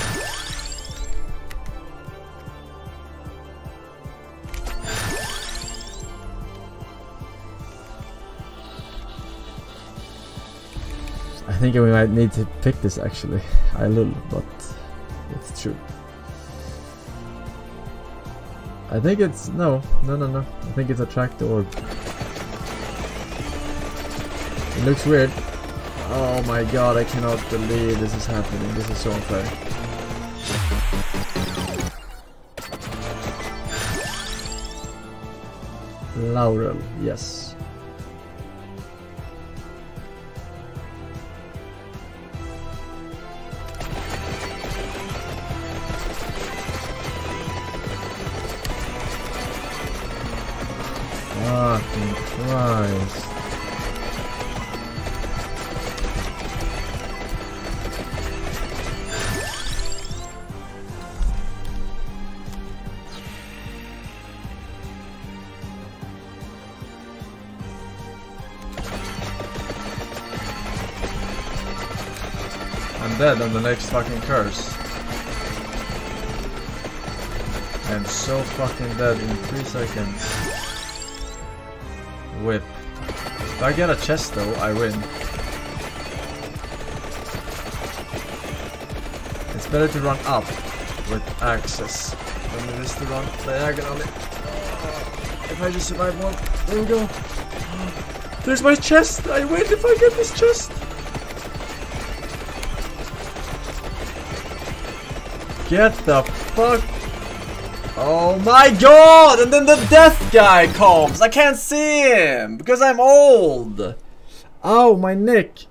I think we might need to pick this actually. I little, but it's true. I think it's no, no, no, no. I think it's a tracked orb. It looks weird. Oh my god! I cannot believe this is happening. This is so unfair. Laurel, yes. Fucking Christ. I'm dead on the next fucking curse. I'm so fucking dead in three seconds. Whip. If I get a chest though, I win. It's better to run up with access than it is to run diagonally. If I just survive one, there we go. There's my chest! I win if I get this chest! Get the fuck! Oh my god! And then the death guy comes! I can't see him! Because I'm old! Oh, my neck!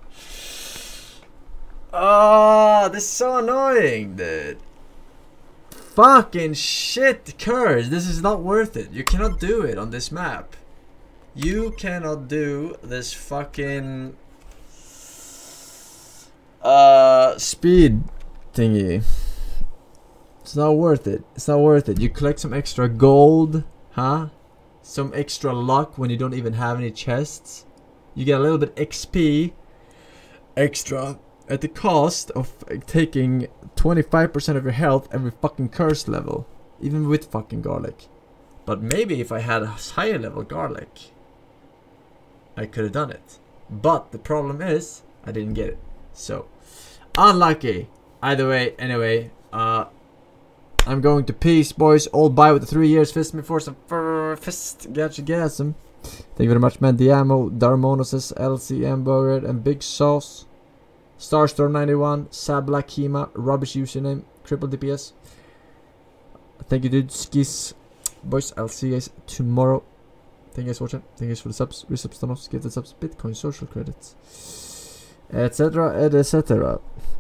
Ah, oh, this is so annoying, dude. Fucking shit, Curse! This is not worth it. You cannot do it on this map. You cannot do this fucking... Uh, speed thingy. It's not worth it. It's not worth it. You collect some extra gold, huh? Some extra luck when you don't even have any chests. You get a little bit X P extra at the cost of taking twenty-five percent of your health every fucking curse level. Even with fucking garlic. But maybe if I had a higher level garlic, I could have done it. But the problem is, I didn't get it. So, unlucky. Either way, anyway, uh, I'm going to peace, boys. All bye with the three years. Fist me for some fist. Gotcha, gasm. Thank you very much, man. Diamo, Darmonosis, L C M Bogard, and Big Sauce. Starstorm ninety-one, Sabla Kima, rubbish username, triple D P S. Thank you, dude. Skis. Boys, I'll see you guys tomorrow. Thank you guys for watching. Thank you guys for the subs. Resubs, donos, get the subs, Bitcoin, social credits, et cetera, et cetera.